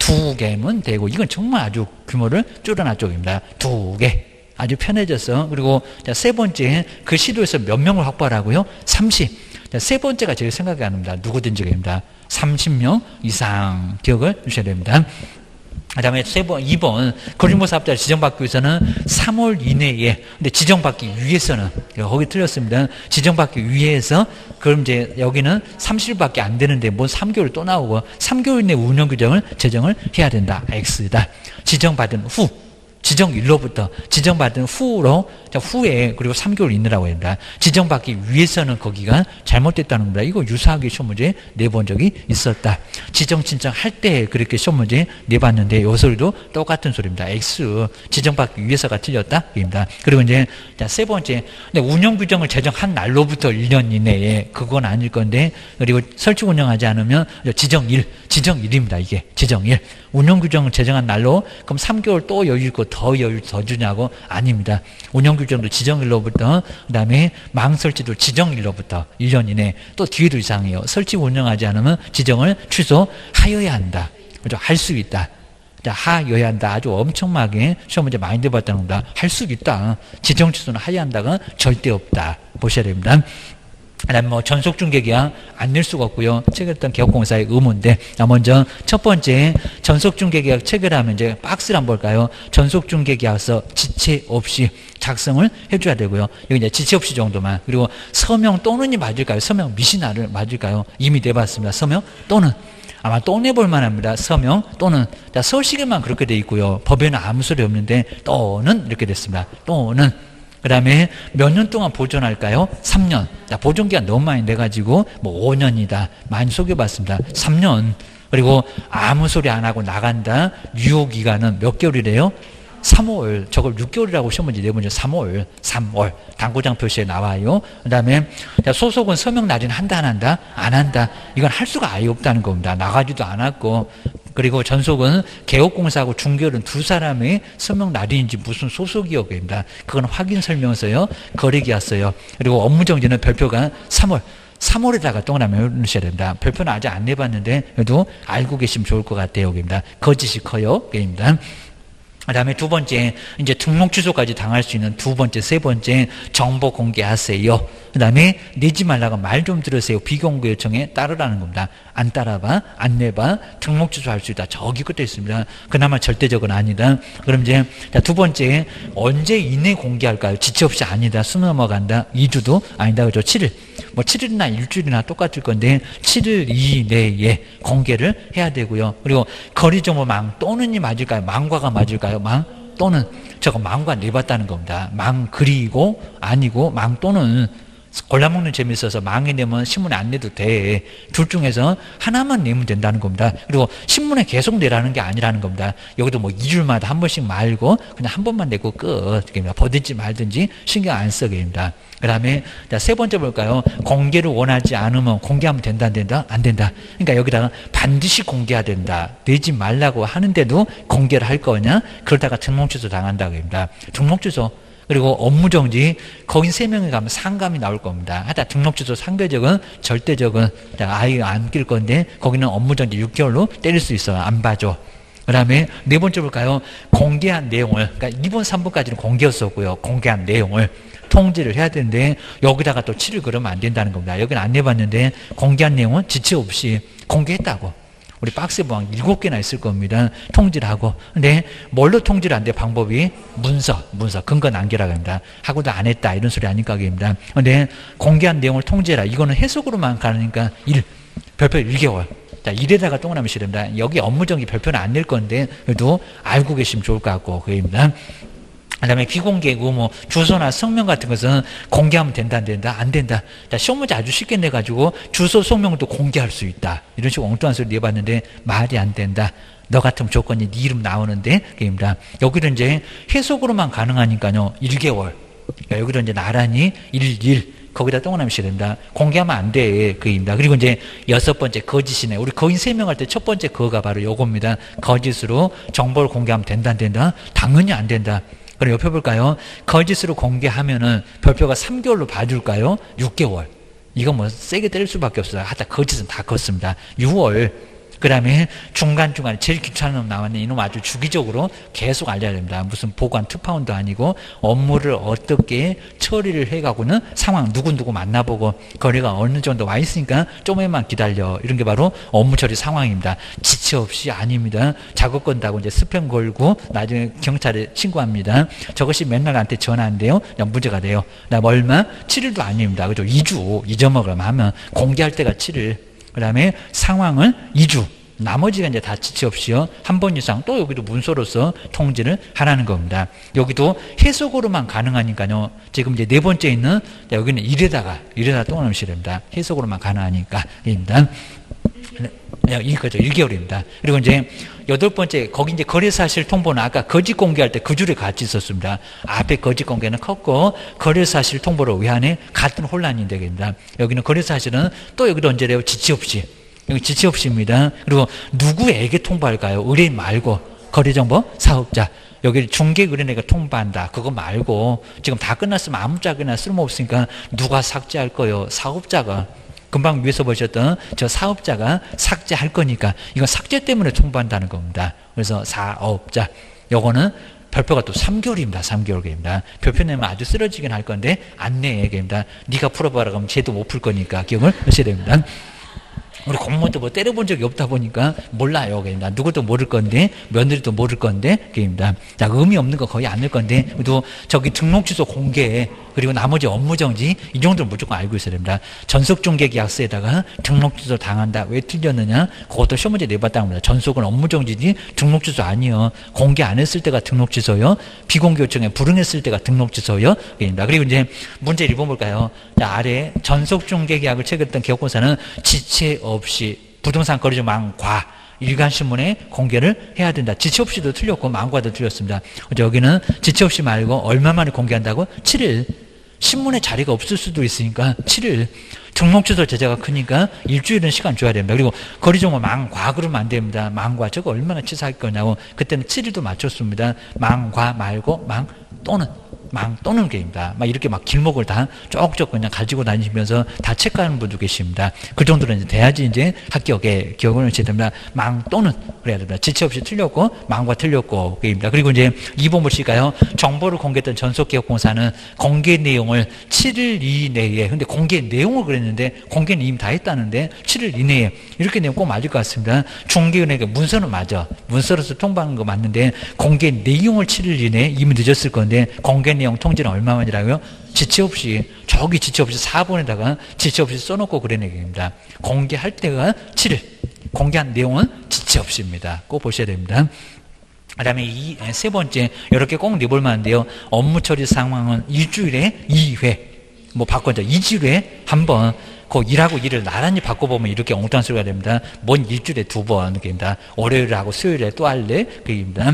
2개면 되고 이건 정말 아주 규모를 줄여놨 쪽입니다. 2개. 아주 편해졌어. 그리고 자, 세 번째 그 시도에서 몇 명을 확보하라고요? 30. 자, 세 번째가 제일 생각이 안 납니다. 누구든지입니다. 30명 이상 기억을 주셔야 됩니다. 그 다음에 2번 거짓모사업자를 지정받기 위해서는 3월 이내에 근데 지정받기 위해서는 거기 틀렸습니다. 지정받기 위해서 그럼 이제 여기는 30일밖에 안 되는데 뭐 3개월 또 나오고 3개월 내 운영규정을 제정을 해야 된다. X다. 지정받은 후 지정일로부터 지정받은 후에 그리고 3개월 이내라고 합니다. 지정받기 위해서는 거기가 잘못됐다는 겁니다. 이거 유사하게 시험 문제 내본 적이 있었다. 지정 신청할 때 그렇게 시험 문제 내봤는데 요 소리도 똑같은 소리입니다. X 지정받기 위해서가 틀렸다. 입니다. 그리고 이제 세 번째 운영 규정을 제정한 날로부터 1년 이내에 그건 아닐 건데 그리고 설치 운영하지 않으면 지정일입니다. 이게 지정일 운영 규정을 제정한 날로 그럼 3개월 또 여유 있고 더 여유 더 주냐고 아닙니다. 운영 규정도 지정일로부터 그다음에 망 설치도 지정일로부터 1년 이내 또 뒤에도 이상해요. 설치 운영하지 않으면 지정을 취소하여야 한다. 그죠? 할 수 있다. 자, 하여야 한다. 아주 엄청나게 시험 문제 많이 내봤다는 겁니다. 할 수 있다. 지정 취소는 하여야 한다가 절대 없다. 보셔야 됩니다. 그다음에 뭐 전속중개계약 안 낼 수가 없고요. 체결했던 개업공사의 의무인데 먼저 첫 번째 전속중개계약 체결하면 이제 박스를 한번 볼까요? 전속중개계약서 지체 없이 작성을 해줘야 되고요. 여기 이제 지체 없이 정도만 그리고 서명 또는이 맞을까요? 서명 미시나를 맞을까요? 이미 내봤습니다. 서명 또는 아마 또 내볼 만합니다. 서명 또는 자, 서식에만 그렇게 돼 있고요. 법에는 아무 소리 없는데 또는 이렇게 됐습니다. 또는 그 다음에 몇 년 동안 보존할까요? 3년. 자, 보존기간 너무 많이 내가지고 뭐 5년이다. 많이 속여봤습니다. 3년. 그리고 아무 소리 안 하고 나간다. 유효기간은 몇 개월이래요? 3월. 저걸 6개월이라고 시험 문제 내보죠. 3월. 당구장 표시에 나와요. 그 다음에 소속은 서명 날인 한다 안 한다? 안 한다. 이건 할 수가 아예 없다는 겁니다. 나가지도 않았고 그리고 전속은 개업공사하고 중개업은 두 사람의 서명 날인지 무슨 소속이었습니다. 그건 확인 설명서요. 거래계약서요. 그리고 업무정지는 별표가 3월에다가 동그라미 넣으셔야 됩니다. 별표는 아직 안 내봤는데 그래도 알고 계시면 좋을 것 같아요. 여기입니다. 거짓이 커요. 여기입니다. 그다음에 두 번째, 이제 등록 취소까지 당할 수 있는 두 번째, 세 번째, 정보 공개하세요. 그다음에 내지 말라고 말 좀 들으세요. 비공개 요청에 따르라는 겁니다. 안 따라봐, 안 내봐, 등록 취소할 수 있다. 저기 끝에 있습니다. 그나마 절대적은 아니다. 그럼 이제 두 번째, 언제 이내 공개할까요? 지체 없이 아니다. 숨 넘어간다. 2주도 아니다. 그죠? 7일. 뭐 7일이나 일주일이나 똑같을 건데 7일 이내에 공개를 해야 되고요. 그리고 거리정보망 또는이 맞을까요? 망과가 맞을까요? 망 또는, 저거 망과 내봤다는 겁니다. 망 그리고 아니고 망 또는. 골라먹는 재미있어서 망에 내면 신문에 안 내도 돼. 둘 중에서 하나만 내면 된다는 겁니다. 그리고 신문에 계속 내라는 게 아니라는 겁니다. 여기도 뭐 2주마다 한 번씩 말고 그냥 한 번만 내고 끝. 보든지 말든지 신경 안 쓰게입니다. 그 다음에 세 번째 볼까요? 공개를 원하지 않으면 공개하면 된다, 안 된다? 안 된다. 그러니까 여기다가 반드시 공개해야 된다. 내지 말라고 하는데도 공개를 할 거냐? 그러다가 등록취소 당한다고 합니다. 등록취소. 그리고 업무정지, 거긴 3명이 가면 상감이 나올 겁니다. 하여튼 등록취소 상대적은, 절대적은, 아예 안 낄 건데, 거기는 업무정지 6개월로 때릴 수 있어요. 안 봐줘. 그 다음에 네 번째 볼까요? 공개한 내용을, 그러니까 2번, 3번까지는 공개였었고요. 공개한 내용을 통지를 해야 되는데, 여기다가 또 7일 그러면 안 된다는 겁니다. 여기는 안 내봤는데, 공개한 내용은 지체 없이 공개했다고. 우리 박스에 보면 7개나 있을 겁니다. 통지를 하고. 근데 뭘로 통지를 안 돼? 방법이 문서, 근거 남기라고 합니다. 하고도 안 했다. 이런 소리 아닐까 합니다. 근데 공개한 내용을 통지해라. 이거는 해석으로만 가니까 별표 1개월. 자, 이래다가 동그라미 싫습니다. 여기 업무정지 별표는 안 낼 건데, 그래도 알고 계시면 좋을 것 같고, 그입니다. 그 다음에 비공개고, 뭐, 주소나 성명 같은 것은 공개하면 된다, 안 된다? 안 된다. 자, 시험 문제 아주 쉽게 내가지고, 주소, 성명도 공개할 수 있다. 이런 식으로 엉뚱한 소리 내봤는데, 말이 안 된다. 너 같으면 조건이 네 이름 나오는데, 그입니다. 여기는 이제 해석으로만 가능하니까요, 1개월. 그러니까 여기도 이제 나란히 1, 거기다 동그라미 씌워야 됩니다. 공개하면 안 돼. 그입니다. 그리고 이제 6번째, 거짓이네. 우리 거인 3명 할 때 첫 번째 거가 바로 요겁니다. 거짓으로 정보를 공개하면 된다, 안 된다? 당연히 안 된다. 그럼 옆에 볼까요? 거짓으로 공개하면은 별표가 3개월로 봐줄까요? 6개월. 이거 뭐 세게 때릴 수밖에 없어요. 하여튼 거짓은 다 컸습니다. 6월. 그 다음에 중간중간에 제일 귀찮은 놈 나왔네. 이놈 아주 주기적으로 계속 알려야 됩니다. 무슨 보관 특파원도 아니고 업무를 어떻게 처리를 해가고는 상황 누구 만나보고 거리가 어느 정도 와 있으니까 좀만 기다려. 이런 게 바로 업무 처리 상황입니다. 지체 없이 아닙니다. 작업 건다고 이제 스팸 걸고 나중에 경찰에 신고합니다. 저것이 맨날 나한테 전화한대요. 문제가 돼요. 나 얼마? 7일도 아닙니다. 그죠? 2주 잊어먹으면 하면 공개할 때가 7일. 그 다음에 상황은 2주. 나머지가 이제 다 지체 없이요. 한 번 이상 또 여기도 문서로서 통지를 하라는 겁니다. 여기도 해석으로만 가능하니까요. 지금 이제 네 번째 있는 여기는 이래다가 동그라미 씌웁니다. 해석으로만 가능하니까. 입니다. 이거죠. 1개월입니다. 그리고 이제 8번째, 거기 이제 거래사실 통보는 아까 거짓 공개할 때 그 줄에 같이 있었습니다. 앞에 거짓 공개는 컸고, 거래사실 통보를 위한에 같은 혼란이 되겠습니다. 여기는 거래사실은 또 여기도 언제래요? 지체 없이. 여기 지체 없이입니다. 그리고 누구에게 통보할까요? 의뢰인 말고, 거래정보 사업자. 여기 중개 의뢰인에게 통보한다. 그거 말고, 지금 다 끝났으면 아무짝에나 쓸모없으니까 누가 삭제할 거예요? 사업자가. 금방 위에서 보셨던 저 사업자가 삭제할 거니까 이건 삭제 때문에 통보한다는 겁니다. 그래서 사업자. 요거는 별표가 또 3개월입니다. 3개월입니다. 별표 내면 아주 쓰러지긴 할 건데 안 내. 얘기입니다. 네가 풀어봐라 그러면 쟤도 못 풀 거니까 기억을 하셔야 됩니다. 우리 공무원도 뭐 때려본 적이 없다 보니까 몰라요. 그입니다. 누구도 모를 건데, 며느리도 모를 건데, 그입니다. 자, 의미 없는 거 거의 안 낼 건데, 그래도 저기 등록 취소 공개, 그리고 나머지 업무 정지, 이 정도는 무조건 알고 있어야 됩니다. 전속 중개 계약서에다가 등록 취소 당한다. 왜 틀렸느냐? 그것도 시험 문제 내봤다는 겁니다. 전속은 업무 정지지, 등록 취소 아니요. 공개 안 했을 때가 등록 취소요. 비공개 요청에 불응했을 때가 등록 취소요. 그입니다. 그리고 이제 문제 1번 볼까요? 자, 아래 전속 중개 계약을 체결했던 기업공사는 지체 없이 부동산 거래조 망과 일간신문에 공개를 해야 된다. 지체 없이도 틀렸고 망과도 틀렸습니다. 여기는 지체 없이 말고 얼마 만에 공개한다고? 7일. 신문에 자리가 없을 수도 있으니까 7일. 등록취소 제재가 크니까 일주일은 시간 줘야 됩니다. 그리고 거래정보 망과 그러면 안 됩니다. 망과 저거 얼마나 치사할 거냐고. 그때는 7일도 맞췄습니다. 망과 말고 망 또는 망 또는 게입니다. 막 이렇게 막 길목을 다 쪽쪽 그냥 가지고 다니시면서 다 체크하는 분도 계십니다. 그 정도는 이제 돼야지 이제 합격에 기억을 하셔야 됩니다. 망 또는 그래야 됩니다. 지체 없이 틀렸고 망과 틀렸고 게입니다. 그리고 이제 2번 보실까요? 정보를 공개했던 전속기업공사는 공개 내용을 7일 이내에, 근데 공개 내용을 그랬는데 공개는 이미 다 했다는데 7일 이내에 이렇게 내면 꼭 맞을 것 같습니다. 중개은행에 문서는 맞아. 문서로서 통보하는 거 맞는데 공개 내용을 7일 이내에 이미 늦었을 건데 공개 내용 통지는 얼마만이라고요? 지체 없이, 저기 지체 없이 4번에다가 지체 없이 써놓고 그런 얘기입니다. 공개할 때가 7일, 공개한 내용은 지체 없이입니다. 꼭 보셔야 됩니다. 그 다음에 세 번째, 이렇게 꼭 내볼 만한데요. 업무 처리 상황은 일주일에 2회, 뭐 바꿔서 2주일에 한 번, 그 일하고 일을 나란히 바꿔보면 이렇게 엉뚱한 소리가 됩니다. 뭔 일주일에 2번, 그입니다. 월요일에 하고 수요일에 또 할래? 그입니다.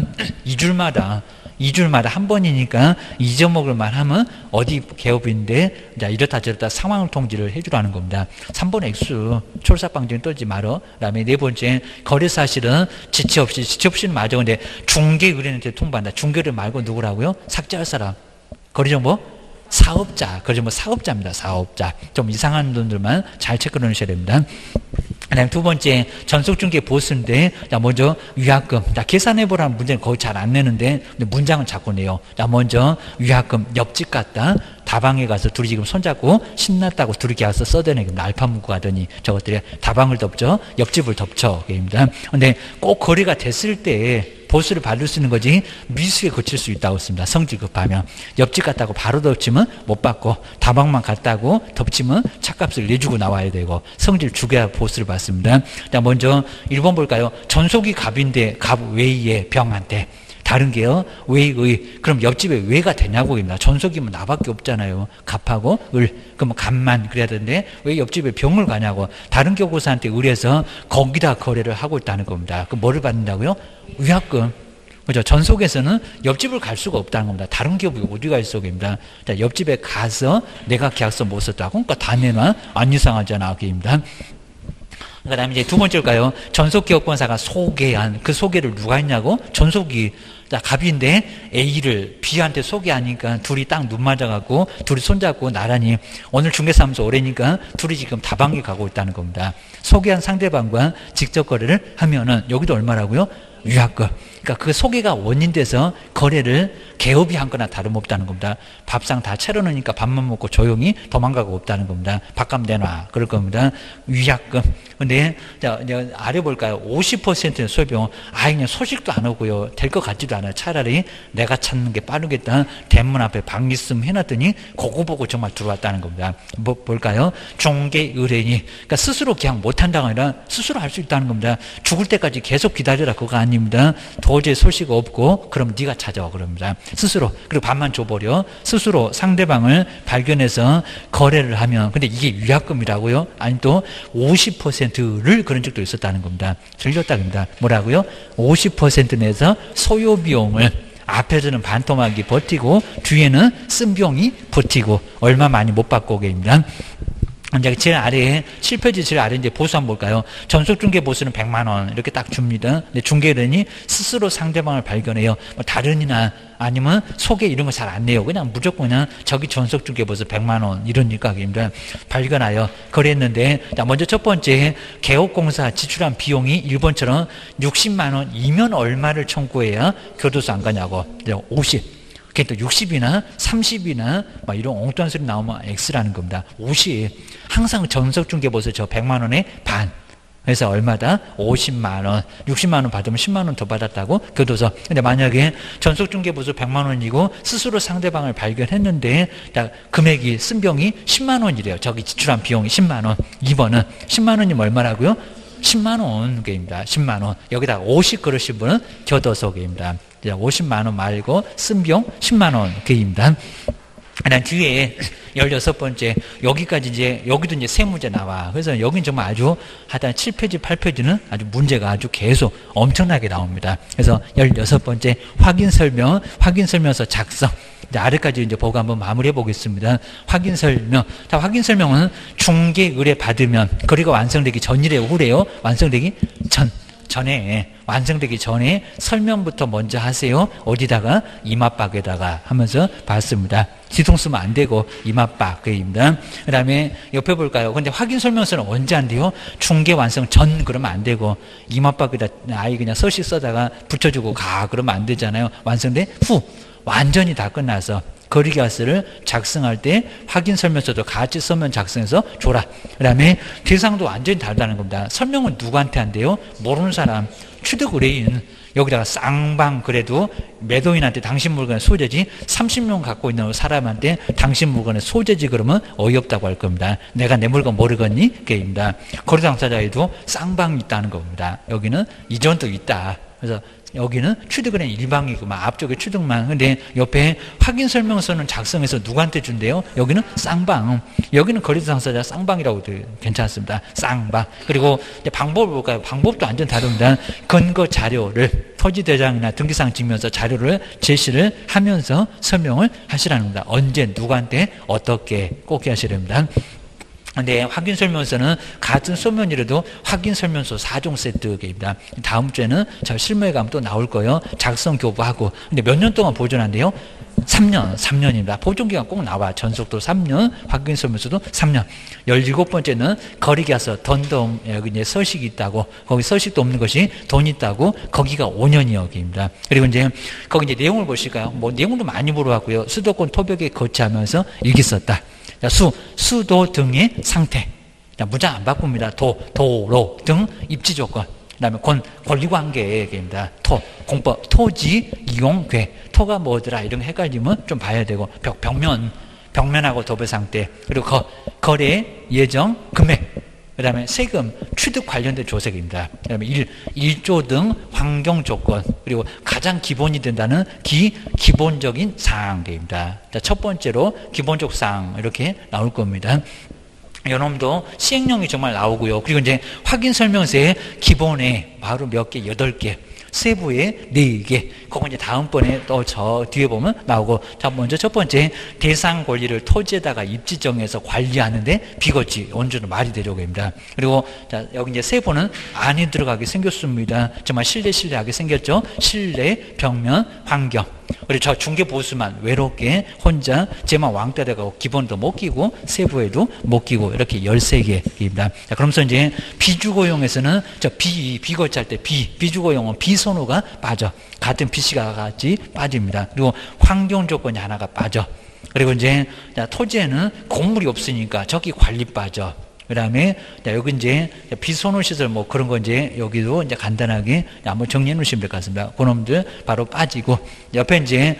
2주일마다 한 번이니까 잊어먹을 만하면 어디 개업인데 자 이렇다 저렇다 상황을 통지를 해주라는 겁니다. 3번 X 철사방정 떨지 말어. 그다음에 네 번째 거래 사실은 지체 없이는 맞아. 근데 중개 의뢰인한테 통보한다. 중개를 말고 누구라고요? 삭제할 사람. 거래정보 사업자. 거래정보 사업자입니다. 사업자. 좀 이상한 분들만 잘 체크해 놓으셔야 됩니다. 그다음에 두 번째 전속중개 보수인데 자 먼저 위약금 자 계산해보라는 문제는 거의 잘 안 내는데 근데 문장은 자꾸 내요. 자 먼저 위약금 옆집 갔다 다방에 가서 둘이 지금 손잡고 신났다고 둘이 가서 써대내기 알파문구 하더니 저것들이 다방을 덮죠 옆집을 덮쳐 게입니다. 근데 꼭 거래가 됐을 때 보수를 받을 수 있는 거지 미수에 거칠 수 있다고 했습니다. 성질 급하면 옆집 갔다고 바로 덮치면 못 받고 다방만 갔다고 덮치면 차값을 내주고 나와야 되고 성질 죽여야 보수를 받습니다. 자 먼저 1번 볼까요? 전속이 갑인데 갑 외의 병한테 다른 게요. 외의 그럼 옆집에 외가 되냐고입니다. 전속이면 나밖에 없잖아요. 갑하고 을 그럼 갑만 그래야 되는데 왜 옆집에 병을 가냐고. 다른 교구사한테 의뢰해서 거기다 거래를 하고 있다는 겁니다. 그럼 뭐를 받는다고요? 위약금. 그죠? 전속에서는 옆집을 갈 수가 없다는 겁니다. 다른 기업이 어디가 있어입니다. 자 옆집에 가서 내가 계약서 못 썼다고 그러니까 다 내놔 안 이상하잖아 그입니다. 그 다음에 이제 두 번째일까요? 전속기업권사가 소개한 그 소개를 누가 했냐고? 전속이 자 갑인데 A를 B한테 소개하니까 둘이 딱 눈 맞아갖고 둘이 손잡고 나란히 오늘 중개사무소 오래니까 둘이 지금 다방에 가고 있다는 겁니다. 소개한 상대방과 직접 거래를 하면은 여기도 얼마라고요? 위약금. 그러니까 그 소개가 원인돼서 거래를 개업이 한 거나 다름없다는 겁니다. 밥상 다 차려놓으니까 밥만 먹고 조용히 도망가고 없다는 겁니다. 밥값 내놔 그럴 겁니다. 위약금. 근데 자 아래 볼까요? 50%는 소비용. 그냥 소식도 안 오고요. 될 것 같지도 않아요. 차라리 내가 찾는 게 빠르겠다. 대문 앞에 방 있음 해놨더니 그거 보고 정말 들어왔다는 겁니다. 뭐 볼까요? 중개 의뢰인이 그러니까 스스로 계약 못한다가 아니라 스스로 할 수 있다는 겁니다. 죽을 때까지 계속 기다려라 그거 아닙니다. 도저히 소식 없고 그럼 네가 찾아와 그럽니다. 스스로 그리고 밥만 줘버려 스스로 상대방을 발견해서 거래를 하면 근데 이게 위약금이라고요? 아니 또 50%를 그런 적도 있었다는 겁니다. 들렸다입니다. 뭐라고요? 50% 내서 소요비용을 앞에서는 반토막이 버티고 뒤에는 쓴 비용이 버티고 얼마 많이 못 받고 오게입니다. 이제 제일 아래에 7페이지 제일 아래 이제 보수 한번 볼까요? 전속중개 보수는 100만 원 이렇게 딱 줍니다. 근데 중개인이 스스로 상대방을 발견해요. 뭐 다른이나 아니면 소개 이런 거 잘 안 내요. 그냥 무조건 그냥 저기 전속중개 보수 100만 원 이러니까 입니다. 발견하여 거래했는데 자 먼저 첫 번째 개업공사 지출한 비용이 1번처럼 60만 원이면 얼마를 청구해야 교도소 안 가냐고. 50. 그게 또 60이나 30이나 막 이런 엉뚱한 소리 나오면 X라는 겁니다. 50. 항상 전속중개보수 저 100만 원의 반. 그래서 얼마다? 50만 원. 60만 원 받으면 10만 원 더 받았다고? 교도소. 근데 만약에 전속중개보수 100만 원이고 스스로 상대방을 발견했는데 금액이 쓴병이 10만 원이래요. 저기 지출한 비용이 10만 원. 2번은 10만 원이면 얼마라고요? 10만 원입니다. 10만 원. 여기다 50 그러신 분은 교도소입니다. 50만 원 말고 쓴 비용 10만 원 개입니다. 그다음 뒤에 16번째 여기까지 이제 여기도 이제 세 문제 나와. 그래서 여기는 정말 아주 하여튼 7페이지 8페이지는 아주 문제가 아주 계속 엄청나게 나옵니다. 그래서 16번째 확인 설명서 작성. 이제 아래까지 이제 보고 한번 마무리해 보겠습니다. 확인 설명. 자, 확인 설명은 중개 의뢰 받으면 거래가 완성되기 전이래요, 후래요? 완성되기 전. 전에, 완성되기 전에 설명부터 먼저 하세요. 어디다가? 이마박에다가 하면서 봤습니다. 뒤통수면 안 되고 이마박, 그입니다. 그 다음에 옆에 볼까요? 근데 확인 설명서는 언제 안 돼요? 중개 완성 전 그러면 안 되고, 이마박에다 아예 그냥 서식 써다가 붙여주고 가 그러면 안 되잖아요. 완성된 후, 완전히 다 끝나서 거리계약서를 작성할 때 확인 설명서도 같이 서면 작성해서 줘라. 그 다음에 대상도 완전히 다르다는 겁니다. 설명은 누구한테 한대요? 모르는 사람, 취득 의뢰인. 여기다가 쌍방, 그래도 매도인한테 당신 물건의 소재지, 30명 갖고 있는 사람한테 당신 물건의 소재지 그러면 어이없다고 할 겁니다. 내가 내 물건 모르겠니? 그게입니다. 거래 당사자에도 쌍방이 있다는 겁니다. 여기는 이전도 있다. 그래서 여기는 취득은 일방이고 앞쪽에 취득만. 근데 옆에 확인 설명서는 작성해서 누구한테 준대요? 여기는 쌍방. 여기는 거래 당사자 쌍방이라고 괜찮습니다. 쌍방. 그리고 이제 방법을 볼까요? 방법도 완전 다릅니다. 근거 자료를 토지 대장이나 등기상 증명서 자료를 제시를 하면서 설명을 하시라는 겁니다. 언제 누구한테 어떻게 꼭 하셔야 됩니다. 근데 확인 설명서는 같은 소면이라도 확인 설명서 4종 세트입니다. 다음 주에는 저 실무에 가면 또 나올 거예요. 작성 교부하고. 근데 몇 년 동안 보존한대요? 3년입니다. 보존기간 꼭 나와. 전속도 3년, 확인 설명서도 3년. 17번째는 거리계약서, 돈동, 여기 이제 서식이 있다고. 거기 서식도 없는 것이 돈 있다고. 거기가 5년이 여기입니다. 그리고 이제 거기 이제 내용을 보실까요? 뭐 내용도 많이 물어봤고요. 수도권 토벽에 거치하면서 일기 썼다. 수도 등의 상태. 문장 안 바꿉니다. 도로 등 입지 조건. 그 다음에 권리관계입니다. 공법, 토지, 이용괴. 토가 뭐더라 이런 거 헷갈리면 좀 봐야 되고, 벽면하고 도배 상태. 그리고 거래, 예정, 금액. 그 다음에 세금, 취득 관련된 조세입니다. 그 다음에 일조 등 환경 조건, 그리고 가장 기본이 된다는 기본적인 사항입니다. 첫 번째로 기본적 사항 이렇게 나올 겁니다. 요놈도 시행령이 정말 나오고요. 그리고 이제 확인 설명서에 기본에 바로 몇 개, 8개. 세부에 4개. 그건 이제 다음번에 또 저 뒤에 보면 나오고. 자, 먼저 첫 번째, 대상 권리를 토지에다가 입지 정해서 관리하는데 비거치, 원주는 말이 되려고입니다. 그리고 자, 여기 이제 세부는 안에 들어가게 생겼습니다. 정말 실내하게 생겼죠. 실내, 벽면, 환경. 그리고 저 중개보수만 외롭게 혼자 제만 왕따 돼가고 기본도 못 끼고 세부에도 못 끼고 이렇게 13개입니다. 자, 그러면서 이제 비주거용에서는 저 비거치할 때 비주거용은 비선호가 빠져. 같은 BC가 같이 빠집니다. 그리고 환경 조건이 하나가 빠져. 그리고 이제 토지에는 건물이 없으니까 저기 관리 빠져. 그 다음에, 여기 이제, 비선호시설 뭐 그런 거 이제, 여기도 이제 간단하게 한번 정리해 놓으시면 될 것 같습니다. 그놈들 바로 빠지고, 옆에 이제,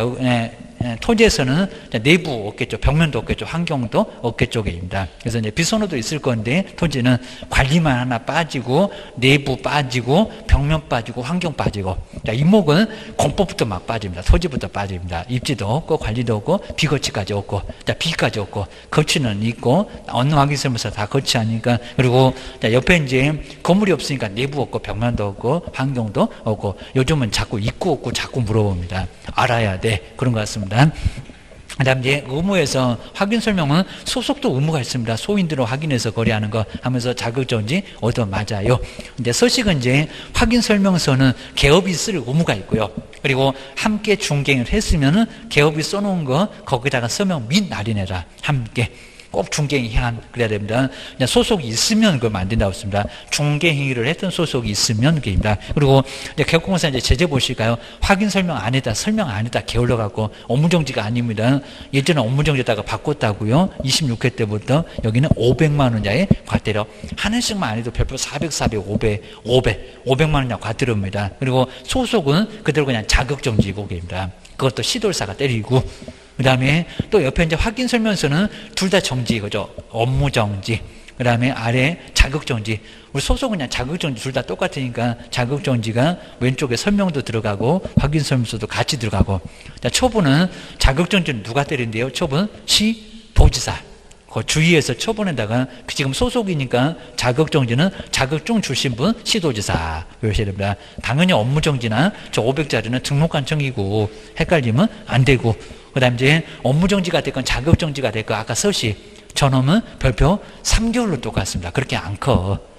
토지에서는 내부 어깨 쪽, 벽면도 어깨 쪽, 환경도 어깨 쪽입니다. 그래서 이제 비선호도 있을 건데, 토지는 관리만 하나 빠지고, 내부 빠지고, 벽면 빠지고, 환경 빠지고, 이목은 공법부터 막 빠집니다. 토지부터 빠집니다. 입지도 없고, 관리도 없고, 비거치까지 없고, 비까지 없고, 거치는 있고, 어느 확인설명서 다 거치하니까, 그리고 옆에 이제 건물이 없으니까 내부 없고, 벽면도 없고, 환경도 없고, 요즘은 자꾸 입구 없고, 자꾸 물어봅니다. 알아야 돼. 그런 것 같습니다. 그 다음 이제 의무에서 확인 설명은 소속도 의무가 있습니다. 소인들을 확인해서 거래하는 거 하면서 자격정지 얻어 맞아요. 근데 서식은 이제 확인 설명서는 개업이 쓸 의무가 있고요. 그리고 함께 중개를 했으면은 개업이 써놓은 거 거기다가 서명 및 날인해라. 함께. 꼭 중개행위 그래야 됩니다. 그냥 소속이 있으면 그걸 만든다고 했습니다. 중개행위를 했던 소속이 있으면 그입니다. 그리고 개업공사 이제 제재 보실까요? 확인 설명 안 했다, 설명 안 했다 게을러 갖고 업무정지가 아닙니다. 예전에 업무정지에다가 바꿨다고요. 26회 때부터 여기는 500만 원자의 과태료. 한 해씩만 안 해도 별표 400, 500만 원자 과태료입니다. 그리고 소속은 그대로 그냥 자격정지고 그입니다. 그것도 시돌사가 때리고. 그 다음에 또 옆에 이제 확인 설명서는 둘 다 정지, 그죠? 업무 정지. 그 다음에 아래 자격 정지. 우리 소속은 그냥 자격 정지 둘 다 똑같으니까 자격 정지가 왼쪽에 설명도 들어가고 확인 설명서도 같이 들어가고. 자, 처분은 자격 정지는 누가 때린대요? 처분 시 도지사. 그 주위에서 처분에다가 지금 소속이니까 자격정지는 자격증 주신 분 시도지사 그러셔야 됩니다. 당연히 업무정지나 저 500짜리는 등록관청이고 헷갈리면 안 되고, 그 다음 이제 업무정지가 됐건 자격정지가 됐건 아까 서식 저놈은 별표 3개월로 똑같습니다. 그렇게 안 커.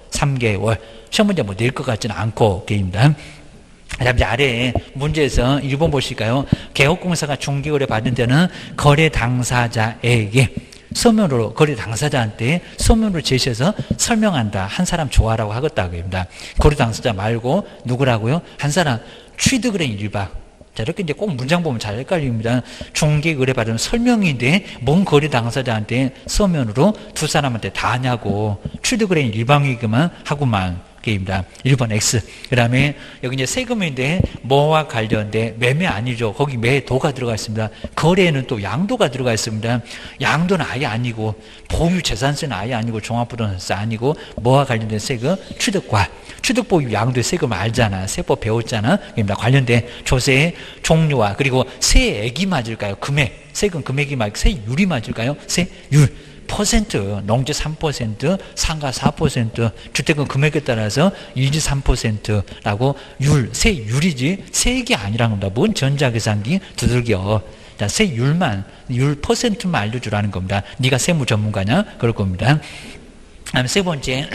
3개월. 시험 문제 뭐 낼 것 같지는 않고 게임입니다. 그다음에 아래에 문제에서 1번 보실까요? 개업공사가 중개거래 받은 데는 거래 당사자에게 서면으로 거래 당사자한테 서면으로 제시해서 설명한다. 한 사람 좋아라고 하겠다고 합니다. 거래 당사자 말고 누구라고요? 한 사람 취득을행 일박. 자, 이렇게 이제 꼭 문장 보면 잘 헷갈립니다. 중개 의뢰 받은 설명인데 뭔 거래 당사자한테 서면으로 두 사람한테 다 하냐고. 취득 의뢰인 일방이기만 하고만. 게임입니다. 1번 X. 그 다음에 여기 이제 세금인데 뭐와 관련된 매매 아니죠. 거기 매도가 들어가 있습니다. 거래에는 또 양도가 들어가 있습니다. 양도는 아예 아니고 보유 재산세는 아예 아니고 종합부동산세 아니고 뭐와 관련된 세금? 취득과 취득 보유 양도의 세금 알잖아. 세법 배웠잖아. 그러니까 관련된 조세의 종류와 그리고 세액이 맞을까요? 금액. 세금 금액이 맞을까요? 세율이 맞을까요? 세율. 퍼센트, 농지 3%, 상가 4%, 주택은 금액에 따라서 1, 3%라고 세율이지 세액이 아니라는 겁니다. 뭔 전자계산기 두들겨. 자, 세율만, 율 퍼센트만 알려주라는 겁니다. 네가 세무 전문가냐? 그럴 겁니다. 다음에 세 번째,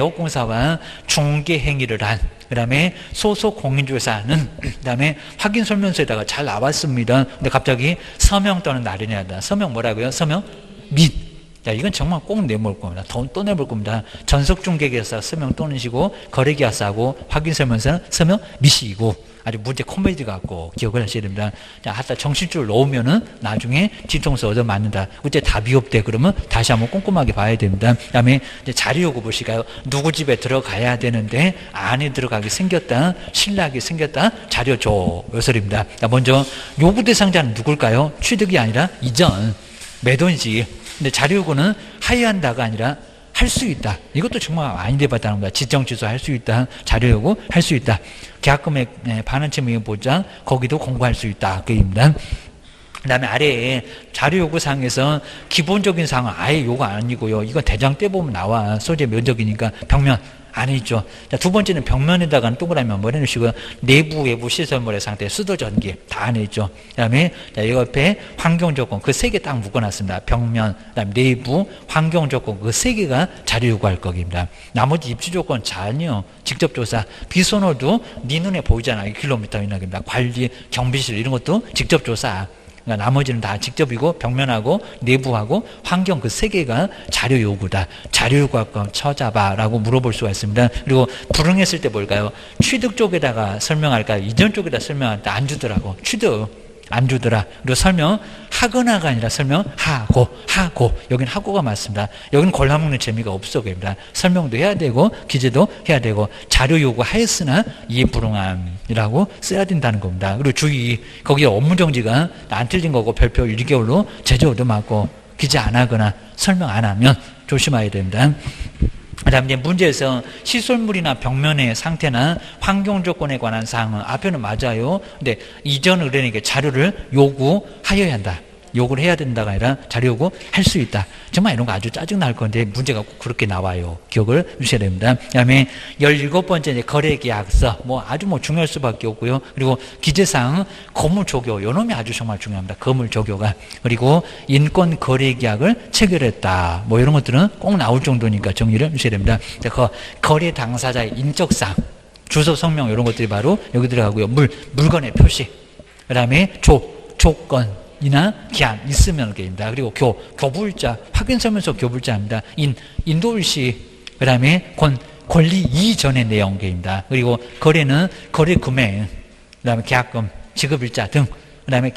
개업공사와 중개행위를 한, 그 다음에 소속 공인중개사는, 그 다음에 확인설명서에다가 잘 나왔습니다. 근데 갑자기 서명 또는 날인해야 서명 뭐라고요? 서명 및. 자, 이건 정말 꼭 내볼 겁니다. 또 내볼 겁니다. 전속중개계약서 서명 또는시고 거래계약서하고 확인설명서는 서명 미시이고 아주 문제 코미디 같고 기억을 하셔야 됩니다. 자, 하다 정신줄 놓으면은 나중에 뒤통수 얻어맞는다. 어째 답이 없대. 그러면 다시 한번 꼼꼼하게 봐야 됩니다. 그 다음에 자료 요구 보실까요? 누구 집에 들어가야 되는데 안에 들어가게 생겼다. 신라하게 생겼다. 자료 줘. 요 소리입니다. 자, 먼저 요구 대상자는 누굴까요? 취득이 아니라 이전. 매도인지. 근데 자료 요구는 하여한다가 아니라 할 수 있다. 이것도 정말 많이 대봤다는 거야. 지정 취소 할 수 있다. 자료 요구 할 수 있다. 계약금액 반환채 명의 보장 거기도 공고할 수 있다. 그입니다. 그 다음에 아래에 자료 요구사항에서 기본적인 사항은 아예 요구 아니고요. 이건 대장 떼 보면 나와. 소재 면적이니까 벽면 안에 있죠. 자, 두 번째는 벽면에다가 동그라미 뭐 해놓으시고요. 내부, 외부 시설물의 상태, 수도 전기 다 안에 있죠. 그 다음에 이 옆에 환경조건 그 세 개 딱 묶어놨습니다. 벽면, 그 다음에 내부, 환경조건 그 세 개가 자료 요구할 거입니다. 나머지 입지조건 전혀 직접 조사, 비선호도 네 눈에 보이잖아. 1km 이나입니다. 관리, 경비실 이런 것도 직접 조사. 그러니까 나머지는 다 직접이고 벽면하고 내부하고 환경 그 세 개가 자료 요구다. 자료 요구할 거 찾아봐라고 물어볼 수가 있습니다. 그리고 불응했을 때 뭘까요? 취득 쪽에다가 설명할까요? 이전 쪽에다 설명할 때 안 주더라고. 취득 안 주더라. 그리고 설명 하거나가 아니라 설명하고 여긴 하고가 맞습니다. 여기는 골라먹는 재미가 없어 보입니다. 설명도 해야 되고 기재도 해야 되고 자료 요구하였으나 이해 불응함이라고 써야 된다는 겁니다. 그리고 주의 거기에 업무 정지가 안 틀린 거고 별표 1개월로 제조 얻어맞고 기재 안 하거나 설명 안 하면 조심해야 됩니다. 그 다음에 문제에서 시설물이나 벽면의 상태나 환경 조건에 관한 사항은 앞에는 맞아요. 근데 이전 의뢰인에게 자료를 요구하여야 한다. 요구를 해야 된다가 아니라 자료 요구 할 수 있다. 정말 이런 거 아주 짜증날 건데 문제가 꼭 그렇게 나와요. 기억을 주셔야 됩니다. 그 다음에 17번째 거래계약서 뭐 아주 뭐 중요할 수밖에 없고요. 그리고 기재사항 거물조교 요놈이 아주 정말 중요합니다. 거물조교가. 그리고 인권거래계약을 체결했다. 뭐 이런 것들은 꼭 나올 정도니까 정리를 주셔야 됩니다. 거래 당사자의 인적사항 주소 성명 이런 것들이 바로 여기 들어가고요. 물건의 표시 그 다음에 조건 이나 기한 있으면 게임입니다. 그리고 교부일자 확인설명서 교부일자입니다. 인도일시 그 다음에 권리 이전의 내용 게임입니다. 그리고 거래는 거래 금액 그 다음에 계약금 지급일자 등 그 다음에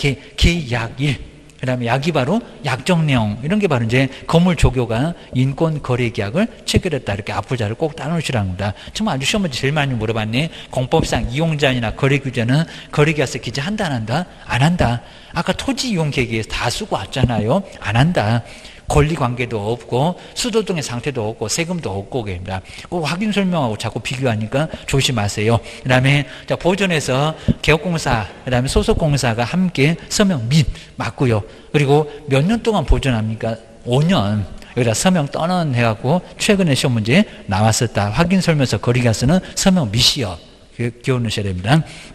계약일 그 다음에 약이 바로 약정 내용 이런 게 바로 이제 거물조교가 인권거래계약을 체결했다. 이렇게 앞부자를 꼭 따놓으시라는 겁니다. 정말 아주 시험 문제 제일 많이 물어봤네. 공법상 이용자이나 거래규제는 거래계약서 기재한다 안 한다? 안 한다. 아까 토지이용계획에서 다 쓰고 왔잖아요. 안 한다. 권리관계도 없고 수도 등의 상태도 없고 세금도 없고 그럽니다. 꼭 확인 설명하고 자꾸 비교하니까 조심하세요. 그 다음에 보존에서 개업공사 그 다음에 소속공사가 함께 서명 및 맞고요. 그리고 몇 년 동안 보존합니까? 5년. 여기다 서명 떠는 해갖고 최근에 시험 문제 나왔었다. 확인 설명서 거리가서는 서명 미시여 기억하셔야 됩니다.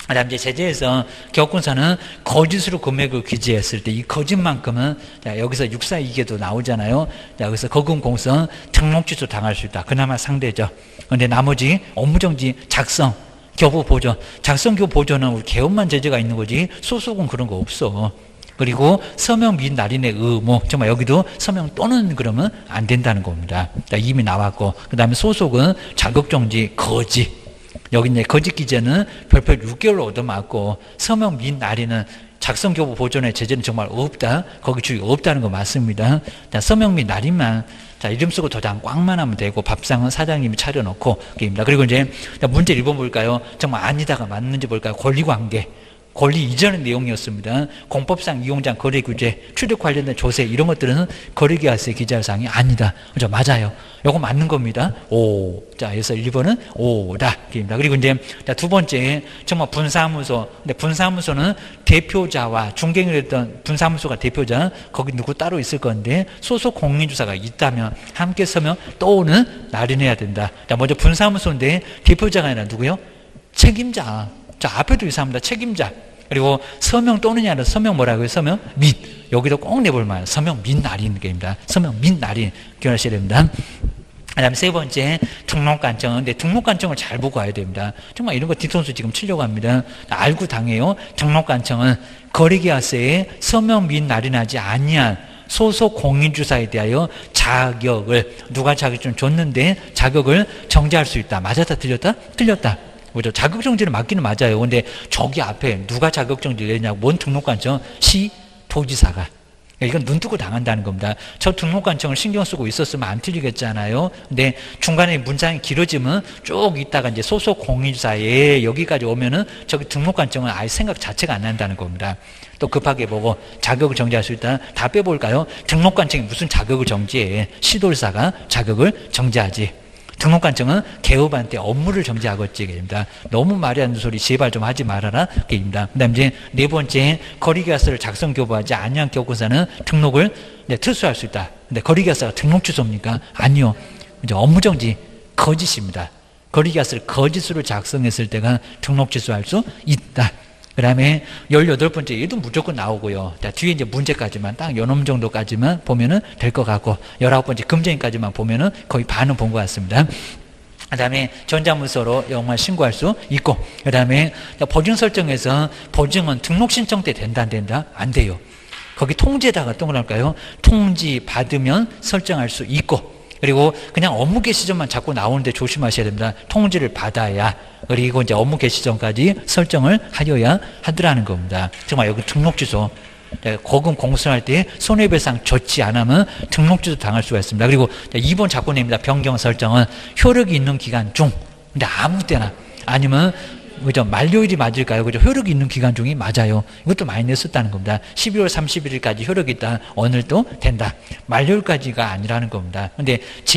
그다음 이제 제재에서 기업공사는 거짓으로 금액을 기재했을 때 이 거짓만큼은 자, 여기서 육사이계도 나오잖아요. 자, 여기서 거금공성 등록취소 당할 수 있다. 그나마 상대죠. 그런데 나머지 업무정지 작성 교부 보존 작성 교부 보존은 우리 개업만 제재가 있는 거지 소속은 그런 거 없어. 그리고 서명 및 날인의 의무 정말 여기도 서명 또는 그러면 안 된다는 겁니다. 자, 이미 나왔고 그 다음에 소속은 자격정지 거짓 여기 이제 거짓 기재는 별표 6개월 얻어맞고 서명 및 날인은 작성교부 보존의 제재는 정말 없다. 거기 주의 없다는 거 맞습니다. 자, 서명 및 날인만 자, 이름 쓰고 도장 꽉만 하면 되고 밥상은 사장님이 차려놓고 입니다. 그리고 이제 문제 1번 볼까요? 정말 아니다가 맞는지 볼까요? 권리관계. 권리 이전의 내용이었습니다. 공법상 이용장 거래 규제, 출입 관련된 조세 이런 것들은 거래계약서에 기재할 사항이 아니다. 그죠? 맞아요. 요거 맞는 겁니다. 오. 자, 그래서 1번은 오다. 그리고 이제 두 번째 정말 분사무소. 근데 분사무소는 대표자와 중개인을 했던 분사무소가 대표자 거기 누구 따로 있을 건데 소속 공인주사가 있다면 함께 서명 또는 날인해야 된다. 자, 먼저 분사무소인데 대표자가 아니라 누구요? 책임자. 자, 앞에도 이상합니다. 책임자. 그리고 서명 또는이 아니라 서명 뭐라고요? 서명 및. 여기도 꼭 내볼 말. 서명 및 날인 게입니다. 서명 및 날인 기억하셔야 됩니다. 그 다음에 세 번째 등록관청. 근데 등록관청을 잘 보고 와야 됩니다. 정말 이런 거 뒤통수 지금 치려고 합니다. 알고 당해요. 등록관청은 거래계약서에 서명 및 날인하지 아니한 소속 공인주사에 대하여 자격을 누가 자격증을 줬는데 자격을 정지할 수 있다. 맞았다 틀렸다? 틀렸다. 그죠? 자격정지는 맞기는 맞아요. 근데 저기 앞에 누가 자격정지를 내냐고 뭔 등록관청? 시 도지사가. 이건 눈 뜨고 당한다는 겁니다. 저 등록관청을 신경 쓰고 있었으면 안 틀리겠잖아요. 근데 중간에 문장이 길어지면 쭉 있다가 이제 소속 공인주사에 여기까지 오면은 저기 등록관청은 아예 생각 자체가 안 난다는 겁니다. 또 급하게 보고 자격을 정지할 수 있다. 다 빼볼까요? 등록관청이 무슨 자격을 정지해? 시도지사가 자격을 정지하지. 등록관청은 개업한테 업무를 정지하겠지. 입니다. 너무 말이 안 되는 소리 제발 좀 하지 말아라. 입니다. 그 다음 이제 네 번째, 거리계약서를 작성 교부하지 아니한 기업공사는 등록을 특수할 수 있다. 근데 거리계약서가 등록 취소입니까? 아니요. 이제 업무정지 거짓입니다. 거리계약서를 거짓으로 작성했을 때가 등록 취소할 수 있다. 그 다음에 18번째 얘도 무조건 나오고요. 자, 뒤에 이제 문제까지만 딱 요놈 정도까지만 보면은 될 것 같고 19번째 금전인까지만 보면은 거의 반은 본 것 같습니다. 그 다음에 전자문서로 영만 신고할 수 있고 그 다음에 보증 설정에서 보증은 등록 신청 때 된다 안 된다? 안 돼요. 거기 통지에다가 동그랄까요? 통지 받으면 설정할 수 있고 그리고 그냥 업무 개시 전만 자꾸 나오는데 조심하셔야 됩니다. 통지를 받아야 그리고 이제 업무 개시 전까지 설정을 하여야 하더라는 겁니다. 정말 여기 등록 취소 거금 공수할 때 손해배상 줬지 않으면 등록 취소 당할 수가 있습니다. 그리고 2번 자꾸냅니다. 변경 설정은 효력이 있는 기간 중 근데 아무 때나 아니면 그죠? 만료일이 맞을까요? 그죠? 효력이 있는 기간 중이 맞아요. 이것도 많이 냈었다는 겁니다. 12월 31일까지 효력이 있다. 오늘도 된다. 만료일까지가 아니라는 겁니다. 근데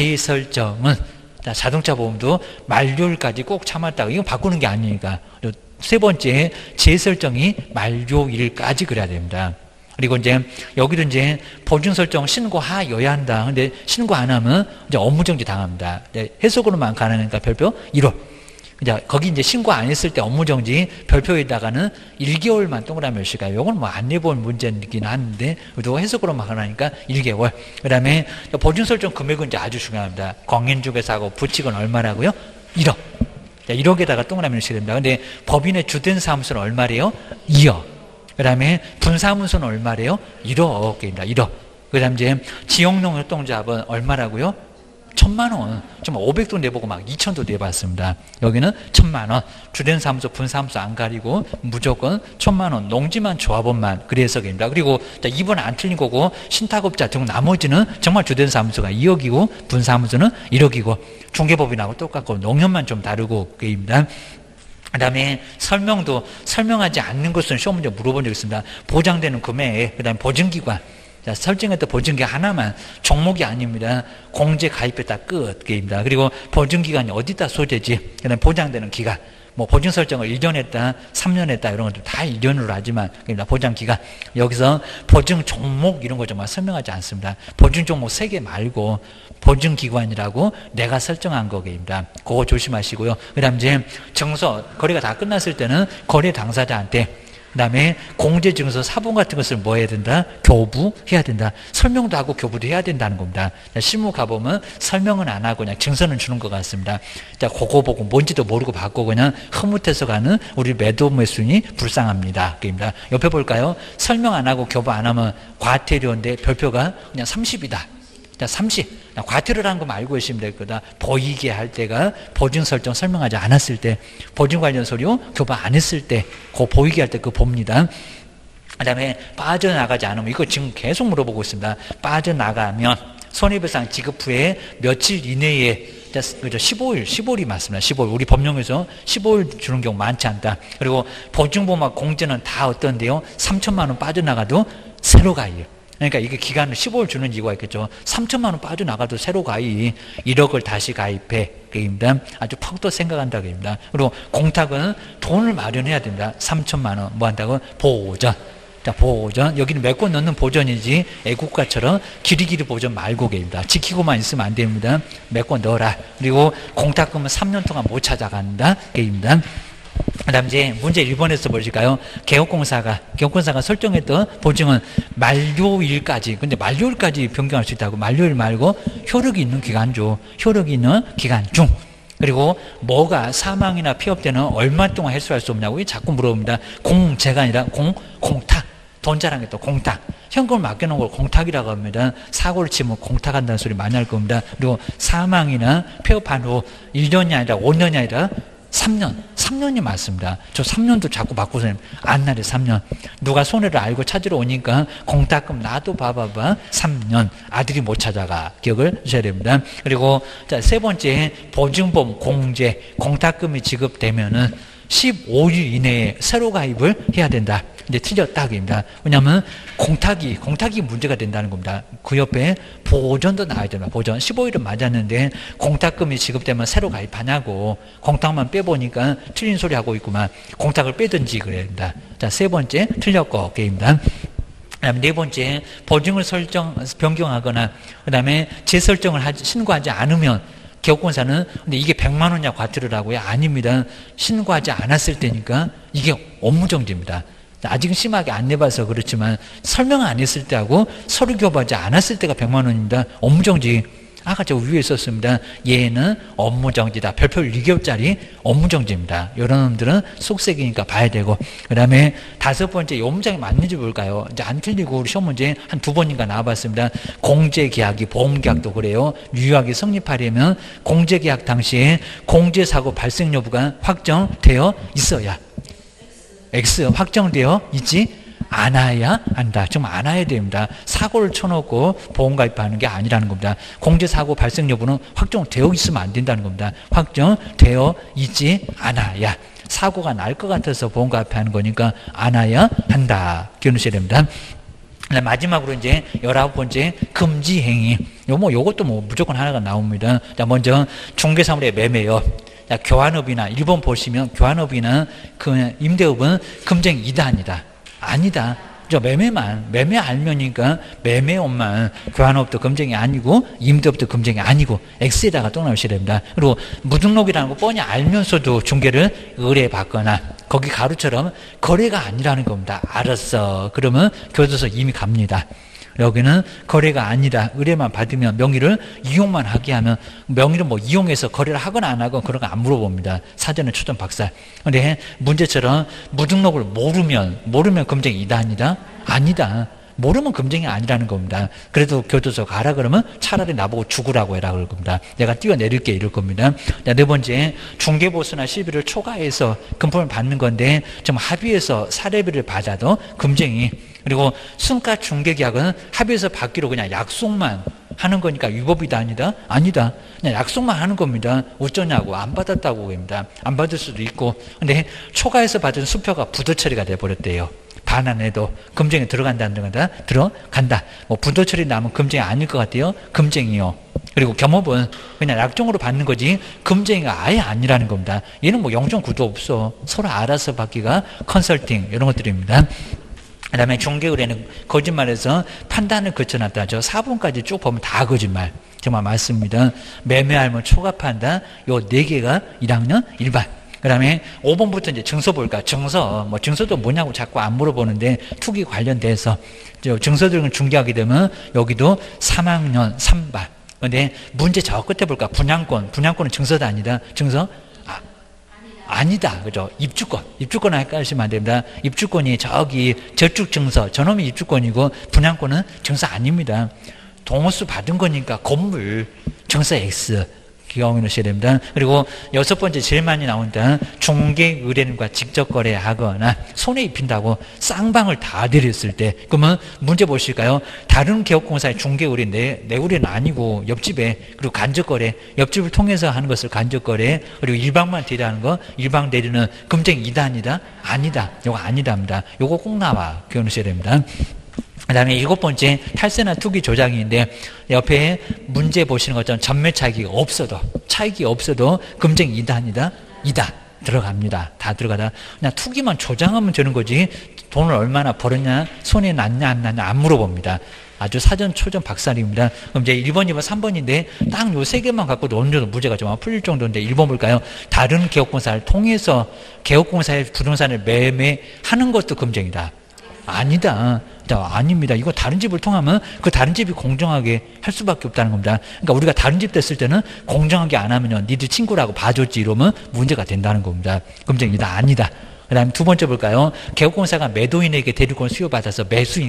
재설정은 자동차 보험도 만료일까지 꼭 참았다고 이건 바꾸는 게 아니니까. 세 번째 재설정이 만료일까지 그래야 됩니다. 그리고 이제 여기도 이제 보증 설정 신고하여야 한다. 근데 신고 안 하면 이제 업무정지 당합니다. 해석으로만 가능하니까 별표 1호. 거기 이제 신고 안 했을 때 업무정지 별표에다가는 1개월만 동그라미 몇일까요? 이건 뭐 안 내본 문제이긴 한데, 그래도 해석으로만 하니까 1개월. 그 다음에 보증 설정 금액은 이제 아주 중요합니다. 공인중개사하고 부칙은 얼마라고요? 1억. 1억에다가 동그라미 몇이 됩니다. 근데 법인의 주된 사무소는 얼마래요? 2억. 그 다음에 분사무소는 얼마래요? 1억입니다. 1억. 그 다음 이제 지역농 협동조합은 얼마라고요? 1,000,000원. 정말 500도 내보고 막 2,000도 내봤습니다. 여기는 1,000,000원. 주된 사무소, 분사무소 안 가리고 무조건 1,000,000원. 농지만 조합원만. 그래서 입니다. 그리고 2번 안 틀린 거고 신탁업자 등 나머지는 정말 주된 사무소가 2억이고 분사무소는 1억이고 중개법인하고 똑같고 농협만 좀 다르고 그게입니다. 그 다음에 설명도 설명하지 않는 것은 시험 문제 물어본 적 있습니다. 보장되는 금액, 그 다음에 보증기관. 자, 설정했던 보증기 하나만 종목이 아닙니다. 공제 가입했다 끝입니다. 그리고 보증기간이 어디다 소재지, 그 다음에 보장되는 기간, 뭐 보증 설정을 1년 했다, 3년 했다 이런 것들 다 1년으로 하지만 보장 기간 여기서 보증 종목 이런 거 정말 설명하지 않습니다. 보증 종목 3개 말고 보증 기관이라고 내가 설정한 거입니다. 그거 조심하시고요. 그다음 이제 증서 거래가 다 끝났을 때는 거래 당사자한테 그다음에 공제증서 사본 같은 것을 뭐 해야 된다? 교부해야 된다. 설명도 하고 교부도 해야 된다는 겁니다. 실무 가보면 설명은 안 하고 그냥 증서는 주는 것 같습니다. 자, 그거 보고 뭔지도 모르고 받고 그냥 흐뭇해서 가는 우리 매도 매수인이 불쌍합니다. 그입니다. 옆에 볼까요? 설명 안 하고 교부 안 하면 과태료인데 별표가 그냥 30이다. 자, 30. 과태료라는 거 알고 계시면 될 거다. 보이게 할 때가 보증 설정 설명하지 않았을 때, 보증 관련 서류 교부 안 했을 때, 그 보이게 할 때 그거 봅니다. 그 다음에 빠져나가지 않으면, 이거 지금 계속 물어보고 있습니다. 빠져나가면 손해배상 지급 후에 며칠 이내에, 그죠? 15일이 맞습니다. 15일. 우리 법령에서 15일 주는 경우 많지 않다. 그리고 보증보험 공제는 다 어떤데요? 3천만 원 빠져나가도 새로 가입. 그러니까 이게 기간을 15일 주는 이유가 있겠죠. 3천만 원 빠져나가도 새로 가입, 1억을 다시 가입해. 그입니다. 아주 퍽도 생각한다. 그입니다. 그리고 공탁은 돈을 마련해야 됩니다. 3천만 원. 뭐 한다고? 보전. 자, 보전. 여기는 몇 권 넣는 보전이지 애국가처럼 길이길이 보전 말고 계입니다. 지키고만 있으면 안 됩니다. 몇 권 넣어라. 그리고 공탁금은 3년 동안 못 찾아간다. 그입니다. 그 다음 이제 문제 1번에서 보실까요? 개업공사가 설정했던 보증은 만료일까지, 근데 만료일까지 변경할 수 있다고. 만료일 말고 효력이 있는 기간중, 효력이 있는 기간 중. 그리고 뭐가 사망이나 폐업 때는 얼마 동안 해소할 수 없냐고 자꾸 물어봅니다. 공제가 아니라 공탁. 돈 자랑했던 공탁. 현금을 맡겨놓은 걸 공탁이라고 합니다. 사고를 치면 공탁한다는 소리 많이 할 겁니다. 그리고 사망이나 폐업한 후 1년이 아니라 5년이 아니라 3년이 맞습니다. 저 3년도 자꾸 바꾸서 안날에 3년. 누가 손해를 알고 찾으러 오니까 공탁금 나도 봐봐봐 3년. 아들이 못 찾아가. 기억을 주셔야 됩니다. 그리고 자, 세 번째 보증보험 공제 공탁금이 지급되면은 15일 이내에 새로 가입을 해야 된다. 이제 틀렸다. 그입니다. 왜냐하면 공탁이 문제가 된다는 겁니다. 그 옆에 보전도 나와야 됩니다. 보전 15일은 맞았는데 공탁금이 지급되면 새로 가입하냐고 공탁만 빼보니까 틀린 소리 하고 있구만. 공탁을 빼든지 그래야 된다. 자, 세 번째 틀렸고 게임입니다. 그다음에 네 번째 보증을 변경하거나 그다음에 재설정을 신고하지 않으면 개업공사는 근데 이게 100만 원이냐 과태료라고요? 아닙니다. 신고하지 않았을 때니까 이게 업무정지입니다. 아직은 심하게 안 내봐서 그렇지만 설명 안 했을 때하고 서류 교부하지 않았을 때가 100만 원입니다. 업무정지. 아까 저 위에 썼습니다. 얘는 업무정지다. 별표 2개월짜리 업무정지입니다. 이런 놈들은 속색이니까 봐야 되고. 그 다음에 다섯 번째, 요 문장이 맞는지 볼까요? 이제 안 틀리고 우리 시험 문제 한 2번인가 나와봤습니다. 공제계약이, 보험계약도 그래요. 유효하게 성립하려면 공제계약 당시에 공제사고 발생 여부가 확정되어 있어야. X 확정되어 있지 않아야 한다. 좀 않아야 됩니다. 사고를 쳐놓고 보험 가입하는 게 아니라는 겁니다. 공제사고 발생 여부는 확정되어 있으면 안 된다는 겁니다. 확정되어 있지 않아야. 사고가 날 것 같아서 보험 가입하는 거니까 않아야 한다. 기억하셔야 됩니다. 마지막으로 이제 19번째 금지행위. 요것도 무조건 하나가 나옵니다. 자, 먼저 중개사물의 매매요. 자, 교환업이나 일본 보시면 교환업이나 그 임대업은 금쟁이 2단이다. 아니다. 저 매매 알면이니까 매매업만 교환업도 금쟁이 아니고 임대업도 금쟁이 아니고 X에다가 또 나오셔야 됩니다. 그리고 무등록이라는 거 뻔히 알면서도 중개를 의뢰받거나 거기 가루처럼 거래가 아니라는 겁니다. 알았어. 그러면 교도소 이미 갑니다. 여기는 거래가 아니라 의뢰만 받으면 명의를 이용만 하게 하면 명의를 뭐 이용해서 거래를 하거나 안 하거나 그런 거 안 물어봅니다. 사전에 초점 박살. 근데 문제처럼 무등록을 모르면 금쟁이 2단이다? 아니다. 모르면 금쟁이 아니라는 겁니다. 그래도 교도소 가라 그러면 차라리 나보고 죽으라고 해라 그럴 겁니다. 내가 뛰어내릴게 이럴 겁니다. 자, 네 번째, 중개보수나 시비를 초과해서 금품을 받는 건데 좀 합의해서 사례비를 받아도 금쟁이. 그리고 순가 중개계약은 합의해서 받기로 그냥 약속만 하는 거니까 위법이다 아니다? 아니다. 그냥 약속만 하는 겁니다. 어쩌냐고 안 받았다고 합니다. 안 받을 수도 있고. 근데 초과해서 받은 수표가 부도 처리가 돼버렸대요. 반환해도 금쟁이 들어간다. 들어간다. 뭐 부도처리 나면 금쟁이 아닐 것 같아요. 금쟁이요. 그리고 겸업은 그냥 약정으로 받는 거지 금쟁이가 아예 아니라는 겁니다. 얘는 뭐 영정 구도 없어. 서로 알아서 받기가 컨설팅 이런 것들입니다. 그 다음에 중개의뢰는 거짓말해서 판단을 거쳐놨다. 저 4번까지 쭉 보면 다 거짓말. 정말 맞습니다. 매매할면 초과판단 요 4개가 1학년 1반. 그 다음에 5번부터 이제 증서 볼까? 증서. 뭐 증서도 뭐냐고 자꾸 안 물어보는데 투기 관련돼서 증서들은 중개하게 되면 여기도 3학년 3반. 근데 문제 저 끝에 볼까? 분양권. 분양권은 증서도 아니다. 증서? 아니다. 그죠? 입주권 헷갈리시면 안 됩니다. 입주권이 저기 저축 증서. 저놈이 입주권이고 분양권은 증서 아닙니다. 동호수 받은 거니까 건물 증서 X. 기억해 놓으셔야 됩니다. 그리고 6번째 제일 많이 나온다. 중개 의뢰인과 직접 거래하거나 손해 입힌다고 쌍방을 다 들였을 때 그러면 문제 보실까요? 다른 개업공사의 중개 의뢰인 내 의뢰는 아니고 옆집에 그리고 간접 거래 옆집을 통해서 하는 것을 간접 거래 그리고 일방만 대리하는 거 일방 대리는 금쟁 2단이다? 아니다. 이거 아니답니다. 이거 꼭 나와. 기억해 놓으셔야 됩니다. 그 다음에 7번째 탈세나 투기 조작인데 옆에 문제 보시는 것처럼 전매 차익이 없어도 금쟁 2단이다? 2단 들어갑니다. 다 들어가다. 그냥 투기만 조장하면 되는 거지 돈을 얼마나 벌었냐 손해 났냐 안 났냐 안 물어봅니다. 아주 사전 초전 박살입니다. 그럼 이제 1번, 2번, 3번인데 딱 요 3개만 갖고도 어느 정도 문제가 좀 풀릴 정도인데 1번 볼까요? 다른 개업공사를 통해서 개업공사의 부동산을 매매하는 것도 금쟁이다. 아니다. 아닙니다. 이거 다른 집을 통하면 그 다른 집이 공정하게 할 수밖에 없다는 겁니다. 그러니까 우리가 다른 집 됐을 때는 공정하게 안 하면요. 니들 친구라고 봐줬지 이러면 문제가 된다는 겁니다. 금쟁이다. 아니다. 그 다음에 2번째 볼까요? 개업공사가 매도인에게 대리권 수여받아서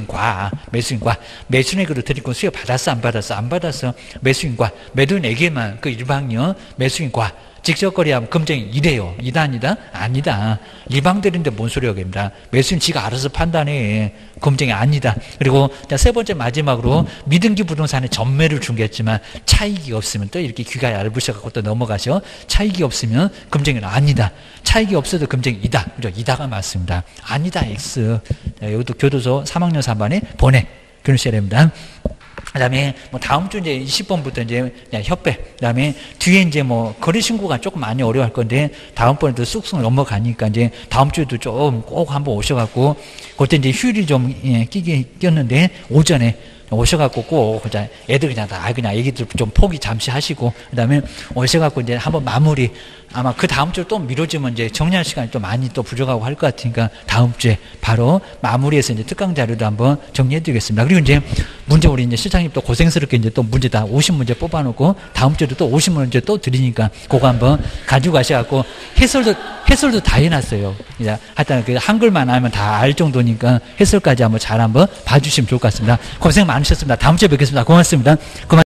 매수인에게로 대리권 수여받았어? 안 받았어? 매도인에게만 그 일방이요. 매수인과 직접 거래하면 금쟁이 이래요. 2단이다? 아니다. 일방들인데 뭔 소리야 됩니다. 매수인 지가 알아서 판단해. 금쟁이 아니다. 그리고 3번째 마지막으로 미등기 부동산에 전매를 중개했지만 차익이 없으면 또 이렇게 귀가 얇으셔갖고 또 넘어가셔. 차익이 없으면 금쟁이는 아니다. 차익이 없어도 금쟁이다. 그죠? 이다가 맞습니다. 아니다. X. 여기도 교도소 3학년 3반에 보내. 그러셔야 됩니다. 그 다음에 뭐 다음 주 이제 20번부터 이제 협회, 그 다음에 뒤에 이제 뭐 거래 신고가 조금 많이 어려워할 건데 다음번에도 쑥쑥 넘어가니까 이제 다음 주에도 좀 꼭 한번 오셔갖고 그때 이제 휴일이 좀 꼈는데 오전에 오셔갖고 꼭 애들 그냥 애기들 좀 포기 잠시 하시고 그다음에 오셔갖고 이제 한번 마무리 아마 그 다음 주 또 미뤄지면 이제 정리할 시간이 또 많이 또 부족하고 할 것 같으니까 다음 주에 바로 마무리해서 이제 특강 자료도 한번 정리해드리겠습니다. 그리고 이제 문제 우리 이제 실장님 또 고생스럽게 이제 또 문제 다 50문제 뽑아놓고 다음 주에도 또 50문제 또 드리니까 그거 한번 가지고 가셔갖고 해설도 다 해놨어요. 하여튼 그 한글만 하면 다 알 정도니까 해설까지 한번 잘 한번 봐주시면 좋을 것 같습니다. 고생 많으셨습니다. 다음 주에 뵙겠습니다. 고맙습니다.